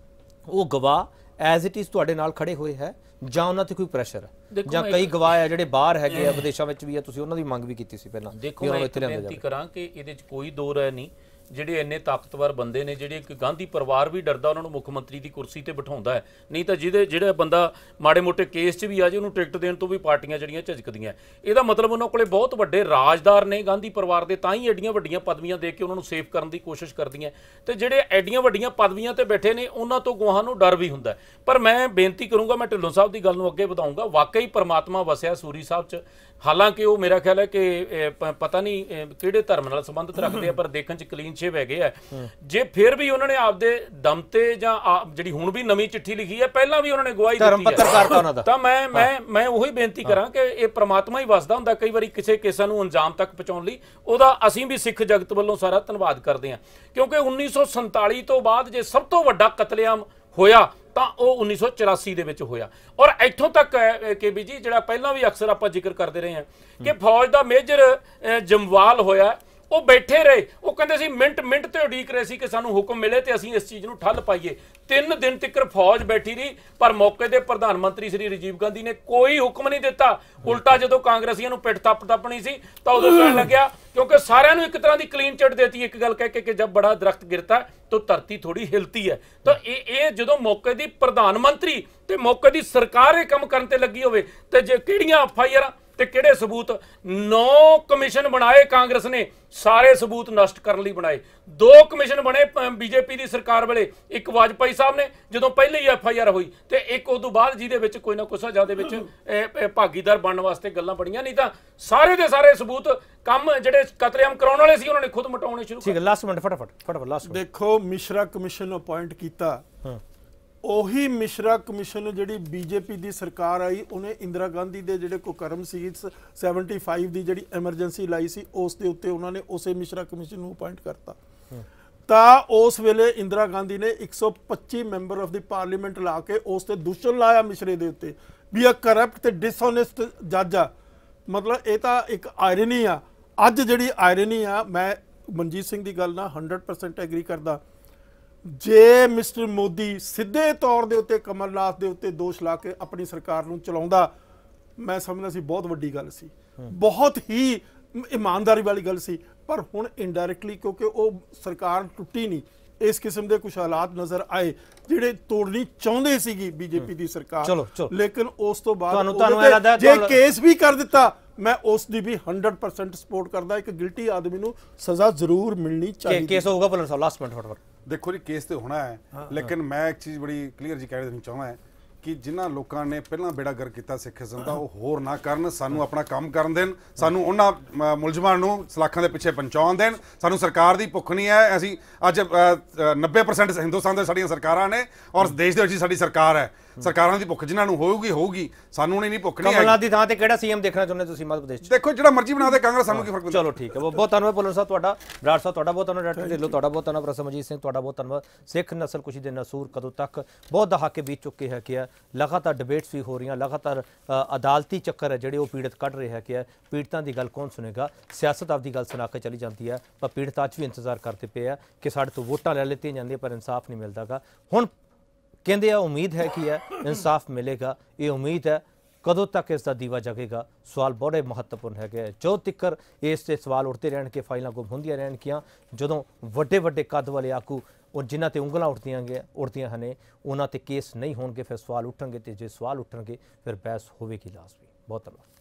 ਉਹ ਗਵਾਹ ਐਜ਼ ਇਟ ਇਜ਼ ਤੁਹਾਡੇ ਨਾਲ ਖੜੇ ਹੋਏ ਹੈ ਜਾਂ ਉਹਨਾਂ ਤੇ ਕੋਈ ਪ੍ਰੈਸ਼ਰ ਹੈ, ਜਾਂ ਕਈ ਗਵਾਹ ਹੈ ਜਿਹੜੇ ਬਾਹਰ ਹੈਗੇ ਆ, ਵਿਦੇਸ਼ਾਂ ਵਿੱਚ ਵੀ ਆ, ਤੁਸੀਂ ਉਹਨਾਂ ਦੀ ਮੰਗ ਵੀ ਕੀਤੀ ਸੀ ਪਹਿਲਾਂ?
ਦੇਖੋ, ਮੈਂ ਇੱਕ ਬੇਨਤੀ ਕਰਾਂ ਕਿ ਇਹਦੇ 'ਚ ਕੋਈ ਦੋ ਰਾਏ ਨਹੀਂ, ਜਿਹੜੇ ਇੰਨੇ ਤਾਕਤਵਰ ਬੰਦੇ ਨੇ, ਜਿਹੜੇ ਇੱਕ ਗਾਂਧੀ ਪਰਿਵਾਰ ਵੀ ਡਰਦਾ ਉਹਨਾਂ ਨੂੰ ਮੁੱਖ ਮੰਤਰੀ ਦੀ ਕੁਰਸੀ ਤੇ ਬਿਠਾਉਂਦਾ ਹੈ, ਨਹੀਂ ਤਾਂ ਜਿਹਦੇ ਜਿਹੜਾ ਬੰਦਾ ਮਾੜੇ ਮੋਟੇ ਕੇਸ 'ਚ ਵੀ ਆ ਜੇ ਉਹਨੂੰ ਟਿਕਟ ਦੇਣ ਤੋਂ ਵੀ ਪਾਰਟੀਆਂ ਜਿਹੜੀਆਂ ਝਿਜਕਦੀਆਂ। ਇਹਦਾ ਮਤਲਬ ਉਹਨਾਂ ਕੋਲੇ ਬਹੁਤ ਵੱਡੇ ਰਾਜਦਾਰ ਨੇ ਗਾਂਧੀ ਪਰਿਵਾਰ ਦੇ, ਤਾਂ ਹੀ ਐਡੀਆਂ ਵੱਡੀਆਂ ਪਦਵੀਆਂ ਦੇ ਕੇ ਉਹਨਾਂ ਨੂੰ ਸੇਫ ਕਰਨ ਦੀ ਕੋਸ਼ਿਸ਼ ਕਰਦੀਆਂ। ਤੇ ਜਿਹੜੇ ਐਡੀਆਂ ਵੱਡੀਆਂ ਪਦਵੀਆਂ ਤੇ ਬੈਠੇ ਨੇ ਉਹਨਾਂ ਤੋਂ ਗਵਾਹਾਂ ਨੂੰ ਡਰ ਵੀ ਹੁੰਦਾ। ਪਰ ਮੈਂ ਬੇਨਤੀ ਕਰੂੰਗਾ, ਮੈਂ ਢਿੱਲੋਂ ਸਾਹਿਬ ਦੀ ਗੱਲ ਨੂੰ ਅੱਗੇ ਵਧਾਊਂਗਾ, ਵਾਕਈ ਪਰਮਾਤਮਾ ਵਸਿਆ ਸੂਰੀ ਸਾਹਿਬ 'ਚ। ਹਾਲਾਂਕਿ ਉਹ ਮੇਰਾ ਖਿਆਲ ਹੈ ਕਿ ਪਤਾ ਨਹੀਂ ਕਿਹੜੇ ਧਰਮ ਨਾਲ ਸੰਬੰਧਿਤ ਰੱਖਦੇ ਆ, ਪਰ ਦੇਖਣ 'ਚ ਕਲੀਨ ਸ਼ੇਵ ਹੈਗੇ ਆ। ਜੇ ਫਿਰ ਵੀ ਉਹਨਾਂ ਨੇ ਆਪਦੇ ਦਮ ਤੇ, ਜਾਂ ਜਿਹੜੀ ਹੁਣ ਵੀ ਨਵੀਂ ਚਿੱਠੀ ਲਿਖੀ ਹੈ, ਪਹਿਲਾਂ ਵੀ ਉਹਨਾਂ ਨੇ ਗਵਾਹੀ ਦਿੱਤੀ ਹੈ, ਤਾਂ ਮੈਂ ਮੈਂ ਮੈਂ ਉਹੀ ਬੇਨਤੀ ਕਰਾਂ ਕਿ ਇਹ ਪ੍ਰਮਾਤਮਾ ਹੀ ਵਸਦਾ ਹੁੰਦਾ ਕਈ ਵਾਰੀ ਕਿਸੇ ਕੇਸਾਂ ਨੂੰ ਅੰਜਾਮ ਤੱਕ ਪਹੁੰਚਾਉਣ ਲਈ। ਉਹਦਾ ਅਸੀਂ ਵੀ ਸਿੱਖ ਜਗਤ ਵੱਲੋਂ ਸਾਰਾ ਧੰਨਵਾਦ ਕਰਦੇ ਹਾਂ, ਕਿਉਂਕਿ ਉੱਨੀ ਸੌ ਸੰਤਾਲੀ ਤੋਂ ਬਾਅਦ ਜੇ ਸਭ ਤੋਂ ਵੱਡਾ ਕਤਲੇਆਮ ਹੋਇਆ ਤਾਂ ਉਹ ਉੱਨੀ ਸੌ ਚੁਰਾਸੀ ਦੇ ਵਿੱਚ ਹੋਇਆ। ਔਰ ਇੱਥੋਂ ਤੱਕ ਹੈ ਕਿ ਵੀ ਜੀ, ਜਿਹੜਾ ਪਹਿਲਾਂ ਵੀ ਅਕਸਰ ਆਪਾਂ ਜ਼ਿਕਰ ਕਰਦੇ ਰਹੇ ਹਾਂ ਕਿ ਫੌਜ ਦਾ ਮੇਜਰ ਜਮਵਾਲ ਹੋਇਆ, ਉਹ ਬੈਠੇ ਰਹੇ, ਉਹ ਕਹਿੰਦੇ ਸੀ ਮਿੰਟ ਮਿੰਟ ਤੇ ਉਡੀਕ ਰਹੇ ਸੀ ਕਿ ਸਾਨੂੰ ਹੁਕਮ ਮਿਲੇ ਤੇ ਅਸੀਂ ਇਸ ਚੀਜ਼ ਨੂੰ ਠੱਲ ਪਾਈਏ। ਤਿੰਨ ਦਿਨ ਤੱਕ ਫੌਜ ਬੈਠੀ ਰਹੀ, ਪਰ ਮੌਕੇ ਦੇ ਪ੍ਰਧਾਨ ਮੰਤਰੀ ਸ੍ਰੀ ਰਾਜੀਵ ਗਾਂਧੀ ਨੇ ਕੋਈ ਹੁਕਮ ਨਹੀਂ ਦਿੱਤਾ। ਉਲਟਾ ਜਦੋਂ ਕਾਂਗਰਸੀਆਂ ਨੂੰ ਪਿੱਠ ਥੱਪ ਥੱਪਣੀ ਸੀ ਤਾਂ ਉਦੋਂ ਕਹਿਣ ਲੱਗਿਆ, ਕਿਉਂਕਿ ਸਾਰਿਆਂ ਨੂੰ ਇੱਕ ਤਰ੍ਹਾਂ ਦੀ ਕਲੀਨ ਚਿੱਟ ਦੇਤੀ, ਇੱਕ ਗੱਲ ਕਹਿ ਕੇ ਕਿ ਜਦ ਬੜਾ ਦਰਖਤ ਗਿਰਤਾ ਤਾਂ ਧਰਤੀ ਥੋੜੀ ਹਿਲਤੀ ਹੈ। ਤਾਂ ਇਹ ਇਹ ਜਦੋਂ ਮੌਕੇ ਦੀ ਪ੍ਰਧਾਨ ਮੰਤਰੀ ਤੇ ਮੌਕੇ ਦੀ ਸਰਕਾਰ ਇਹ ਕੰਮ ਕਰਨ ਤੇ ਲੱਗੀ ਹੋਵੇ, ਤੇ ਜੇ ਕਿਹੜੀਆਂ ਐਫ ਆਈ ਆਰਾਂ ਤੇ ਕਿਹੜੇ ਸਬੂਤ? ਨੌ ਕਮਿਸ਼ਨ ਬਣਾਏ ਕਾਂਗਰਸ ਨੇ, ਸਾਰੇ ਸਬੂਤ ਨਸ਼ਟ ਕਰਨ ਲਈ ਬਣਾਏ। ਦੋ ਕਮਿਸ਼ਨ ਬਣੇ ਬੀਜੇਪੀ ਦੀ ਸਰਕਾਰ ਵੇਲੇ, ਇੱਕ ਵਾਜਪਾਈ ਸਾਹਿਬ ਨੇ ਜਦੋਂ ਪਹਿਲੇ ਹੀ ਐਫ ਆਈ ਆਰ ਹੋਈ, ਤੇ ਇੱਕ ਉਸ ਤੋਂ ਬਾਅਦ ਜਿਹਦੇ ਵਿੱਚ ਕੋਈ ਨਾ ਕੋਈ ਸਜ਼ਾ ਦੇ ਵਿੱਚ ਭਾਗੀਦਾਰ ਬਣਨ ਵਾਸਤੇ ਗੱਲਾਂ ਬਣੀਆਂ, ਨਹੀਂ ਤਾਂ ਸਾਰੇ ਦੇ ਸਾਰੇ ਸਬੂਤ ਕੰਮ ਜਿਹੜੇ ਕਤਲੇਆਮ ਕਰਾਉਣ ਵਾਲੇ ਸੀ ਉਹਨਾਂ ਨੇ ਖੁਦ ਮਟਾਉਣੇ ਸ਼ੁਰੂ ਕਰ ਦਿੱਤੇ।
ਲਾਸਟ ਮਿੰਟ ਫਟਾਫਟ ਫਟਾਫਟ ਲਾਸਟ
ਦੇਖੋ, ਮਿਸ਼ਰਾ ਕਮਿਸ਼ਨ ਅਪਾਇੰਟ ਕੀਤਾ, ਉਹੀ ਮਿਸ਼ਰਾ ਕਮਿਸ਼ਨ ਜਿਹੜੀ ਬੀਜੇਪੀ ਦੀ ਸਰਕਾਰ ਆਈ, ਉਹਨੇ ਇੰਦਰਾ ਗਾਂਧੀ ਦੇ ਜਿਹੜੇ ਕੁਕਰਮ ਸੀ ਪਚੱਤਰ ਦੀ ਜਿਹੜੀ ਐਮਰਜੈਂਸੀ ਲਾਈ ਸੀ, ਉਸ ਦੇ ਉੱਤੇ ਉਹਨਾਂ ਨੇ ਉਸੇ ਮਿਸ਼ਰਾ ਕਮਿਸ਼ਨ ਨੂੰ ਅਪਾਇੰਟ ਕਰਤਾ। ਤਾਂ ਉਸ ਵੇਲੇ ਇੰਦਰਾ ਗਾਂਧੀ ਨੇ ਇੱਕ ਸੌ ਪੱਚੀ ਮੈਂਬਰ ਆਫ ਦੀ ਪਾਰਲੀਮੈਂਟ ਲਾ ਕੇ ਉਸ ਤੇ ਦੂਸ਼ਣ ਲਾਇਆ ਮਿਸ਼ਰੇ ਦੇ ਉੱਤੇ ਵੀ ਆ ਕਰਪਟ ਤੇ ਡਿਸਓਨੈਸਟ ਜੱਜ ਆ। ਮਤਲਬ ਇਹ ਤਾਂ ਇੱਕ ਆਇਰਨੀ ਆ। ਅੱਜ ਜਿਹੜੀ ਆਇਰਨੀ ਆ, ਮੈਂ ਮਨਜੀਤ ਸਿੰਘ ਦੀ ਗੱਲ ਨਾਲ ਹੰਡਰਡ ਪਰਸੈਂਟ ਐਗਰੀ ਕਰਦਾ। ਜੇ ਮਿਸਟਰ ਮੋਦੀ ਸਿੱਧੇ ਤੌਰ ਦੇ ਉੱਤੇ ਕਮਲਨਾਥ ਦੇ ਉੱਤੇ ਦੋਸ਼ ਲਾ ਕੇ ਆਪਣੀ ਸਰਕਾਰ ਨੂੰ ਚਲਾਉਂਦਾ, ਮੈਂ ਸਮਝਦਾ ਸੀ ਬਹੁਤ ਵੱਡੀ ਗੱਲ ਸੀ, ਬਹੁਤ ਹੀ ਇਮਾਨਦਾਰੀ ਵਾਲੀ ਗੱਲ ਸੀ। ਪਰ ਹੁਣ ਇਨਡਾਇਰੈਕਟਲੀ, ਕਿਉਂਕਿ ਉਹ ਸਰਕਾਰ ਟੁੱਟੀ ਨਹੀਂ, ਇਸ ਕਿਸਮ ਦੇ ਕੁਝ ਹਾਲਾਤ ਨਜ਼ਰ ਆਏ ਜਿਹੜੇ ਤੋੜਨੀ ਚਾਹੁੰਦੇ ਸੀਗੀ ਬੀਜੇਪੀ ਦੀ ਸਰਕਾਰ।
ਚਲੋ, ਚਲੋ।
ਲੇਕਿਨ ਉਸ ਤੋਂ ਬਾਅਦ
ਤੁਹਾਨੂੰ-
ਉਹਦੇ
ਤੁਹਾਨੂੰ
ਤੇ
ਇਹ ਲੱਗਦਾ
ਜੇ
ਤੁਹਾਨੂੰ-
ਕੇਸ ਵੀ ਕਰ ਦਿੱਤਾ, ਮੈਂ ਉਸ ਦੀ ਵੀ ਹੰਡਰਡ ਪਰਸੈਂਟ ਸਪੋਰਟ ਕਰਦਾ। ਇੱਕ ਗਿਲਟੀ ਆਦਮੀ ਨੂੰ ਸਜ਼ਾ ਜ਼ਰੂਰ ਮਿਲਣੀ ਚਾਹੀਦੀ।
ਕੇਸ ਹੋਊਗਾ ਭੁੱਲਰ ਸਾਹਿਬ, ਲਾਸਟ ਮਿੰਟ ਫਟਾਫਟ।
ਦੇਖੋ ਜੀ, ਕੇਸ ਤੇ ਹੋਣਾ ਹੈ, ਲੇਕਿਨ ਮੈਂ ਇੱਕ ਚੀਜ਼ ਬੜੀ ਕਲੀਅਰ ਜੀ ਕਹਿ ਦੇਣੀ ਚਾਹੁੰਦਾ ਹੈ ਕਿ ਜਿਨ੍ਹਾਂ ਲੋਕਾਂ ਨੇ ਪਹਿਲਾਂ ਬੇੜਾ ਗਰਕ ਕੀਤਾ ਸਿੱਖੀਜ਼ਮ ਦਾ, ਉਹ ਹੋਰ ਨਾ ਕਰਨ, ਸਾਨੂੰ ਆਪਣਾ ਕੰਮ ਕਰਨ ਦੇਣ, ਸਾਨੂੰ ਉਹਨਾਂ ਅ, ਮੁਲਜ਼ਮਾਂ ਨੂੰ ਸਲਾਖਾਂ ਦੇ ਪਿੱਛੇ ਪਹੁੰਚਾਉਣ ਦੇਣ। ਸਾਨੂੰ ਸਰਕਾਰ ਦੀ ਭੁੱਖ ਨਹੀਂ ਹੈ। ਅਸੀਂ ਅੱਜ ਨੱਬੇ ਪਰਸੈਂਟ ਹਿੰਦੁਸਤਾਨ ਦੇ ਸਾਡੀਆਂ ਸਰਕਾਰਾਂ ਨੇ ਔਰ ਦੇਸ਼ ਦੇ ਵਿੱਚ ਹੀ ਸਾਡੀ ਸਰਕਾਰ ਹੈ। ਸਰਕਾਰਾਂ ਦੀ ਭੁੱਖ ਜਿਨ੍ਹਾਂ ਨੂੰ ਹੋਊਗੀ ਹੋਊਗੀ, ਸਾਨੂੰ ਨਹੀਂ ਭੁੱਖ ਨਹੀਂ ਹੈ।
ਕਮਲਨਾਥ ਦੀ ਥਾਂ ਤੇ ਕਿਹੜਾ ਸੀਐਮ ਦੇਖਣਾ ਚਾਹੁੰਦੇ ਤੁਸੀਂ ਮੱਧ ਪ੍ਰਦੇਸ਼ 'ਚ?
ਦੇਖੋ, ਜਿਹੜਾ ਮਰਜ਼ੀ ਬਣਾ ਦੇ ਕਾਂਗਰਸ, ਸਾਨੂੰ ਕੀ ਫਰਕ ਪੈਂਦਾ।
ਚਲੋ ਠੀਕ ਹੈ, ਬਹੁਤ ਬਹੁਤ ਧੰਨਵਾਦ ਭੁੱਲਰ ਸਾਹਿਬ ਤੁਹਾਡਾ, ਬਰਾੜ ਸਾਹਿਬ ਤੁਹਾਡਾ ਬਹੁਤ ਧੰਨਵਾਦ, ਡਾਕਟਰ ਢਿੱਲੋਂ ਤੁਹਾਡਾ ਬਹੁਤ ਧੰਨਵਾਦ, ਰਸਮਜੀਤ ਸਿੰਘ ਤੁਹਾਡਾ ਬਹੁਤ ਧੰਨਵਾਦ। ਸਿੱਖ ਨਸਲਕੁਸ਼ੀ ਦੇ ਨਸੂਰ ਕਦੋਂ ਤੱਕ, ਬਹੁਤ ਦਹਾਕੇ ਬੀਤ ਚੁੱਕੇ ਹੈ ਕਿ ਲਗਾਤਾਰ ਡਿਬੇਟਸ ਵੀ ਹੋ ਰਹੀਆਂ, ਲਗਾਤਾਰ ਅਦਾਲਤੀ ਚੱਕਰ ਹੈ ਜਿਹੜੇ ਉਹ ਪੀੜਤ ਕੱਢ ਰਹੇ ਹੈ ਕਿ ਪੀੜਤਾਂ ਦੀ ਗੱਲ ਕੌਣ ਸੁਣੇਗਾ। ਸਿਆਸਤ ਆਪਦੀ ਗੱਲ ਸੁਣਾ ਕੇ ਚਲੀ ਜਾਂਦੀ ਹੈ, ਪਰ ਪੀੜਤ ਅੱਜ ਵੀ ਇੰਤਜ਼ਾਰ ਕਰਦੇ ਪਏ ਆ ਕਿ ਸਾਡੇ ਤੋਂ ਵੋਟਾਂ ਲੈ ਲਿੱਤੀਆਂ ਜਾਂਦੀਆਂ ਪਰ ਇਨਸਾਫ ਨਹੀਂ ਮਿਲਦਾਗਾ। ਹੁਣ ਕਹਿੰਦੇ ਆ ਉਮੀਦ ਹੈ ਕਿ ਹੈ ਇਨਸਾਫ ਮਿਲੇਗਾ। ਇਹ ਉਮੀਦ ਹੈ, ਕਦੋਂ ਤੱਕ ਇਸ ਦਾ ਦੀਵਾ ਜਗੇਗਾ, ਸਵਾਲ ਬੜੇ ਮਹੱਤਵਪੂਰਨ ਹੈਗੇ। ਜੋ ਤਿੱਕਰ ਇਸ ਤੇ ਸਵਾਲ ਉੱਠਦੇ ਰਹਿਣਗੇ, ਫਾਈਲਾਂ ਗੁੰਮ ਹੁੰਦੀਆਂ ਰਹਿਣਗੀਆਂ, ਜਦੋਂ ਵੱਡੇ ਵੱਡੇ ਕੱਦ ਵਾਲੇ ਆਗੂ ਉਹ ਜਿਨ੍ਹਾਂ ਤੇ ਉਂਗਲਾਂ ਉੱਠਦੀਆਂ ਗਏ ਉੱਠਦੀਆਂ ਹਨ ਉਹਨਾਂ ਤੇ ਕੇਸ ਨਹੀਂ ਹੋਣਗੇ, ਫਿਰ ਸਵਾਲ ਉੱਠਣਗੇ, ਤੇ ਜੇ ਸਵਾਲ ਉੱਠਣਗੇ ਫਿਰ ਬਹਿਸ ਹੋਵੇਗੀ ਲਾਜ਼ਮੀ। ਬਹੁਤ ਧੰਨਵਾਦ।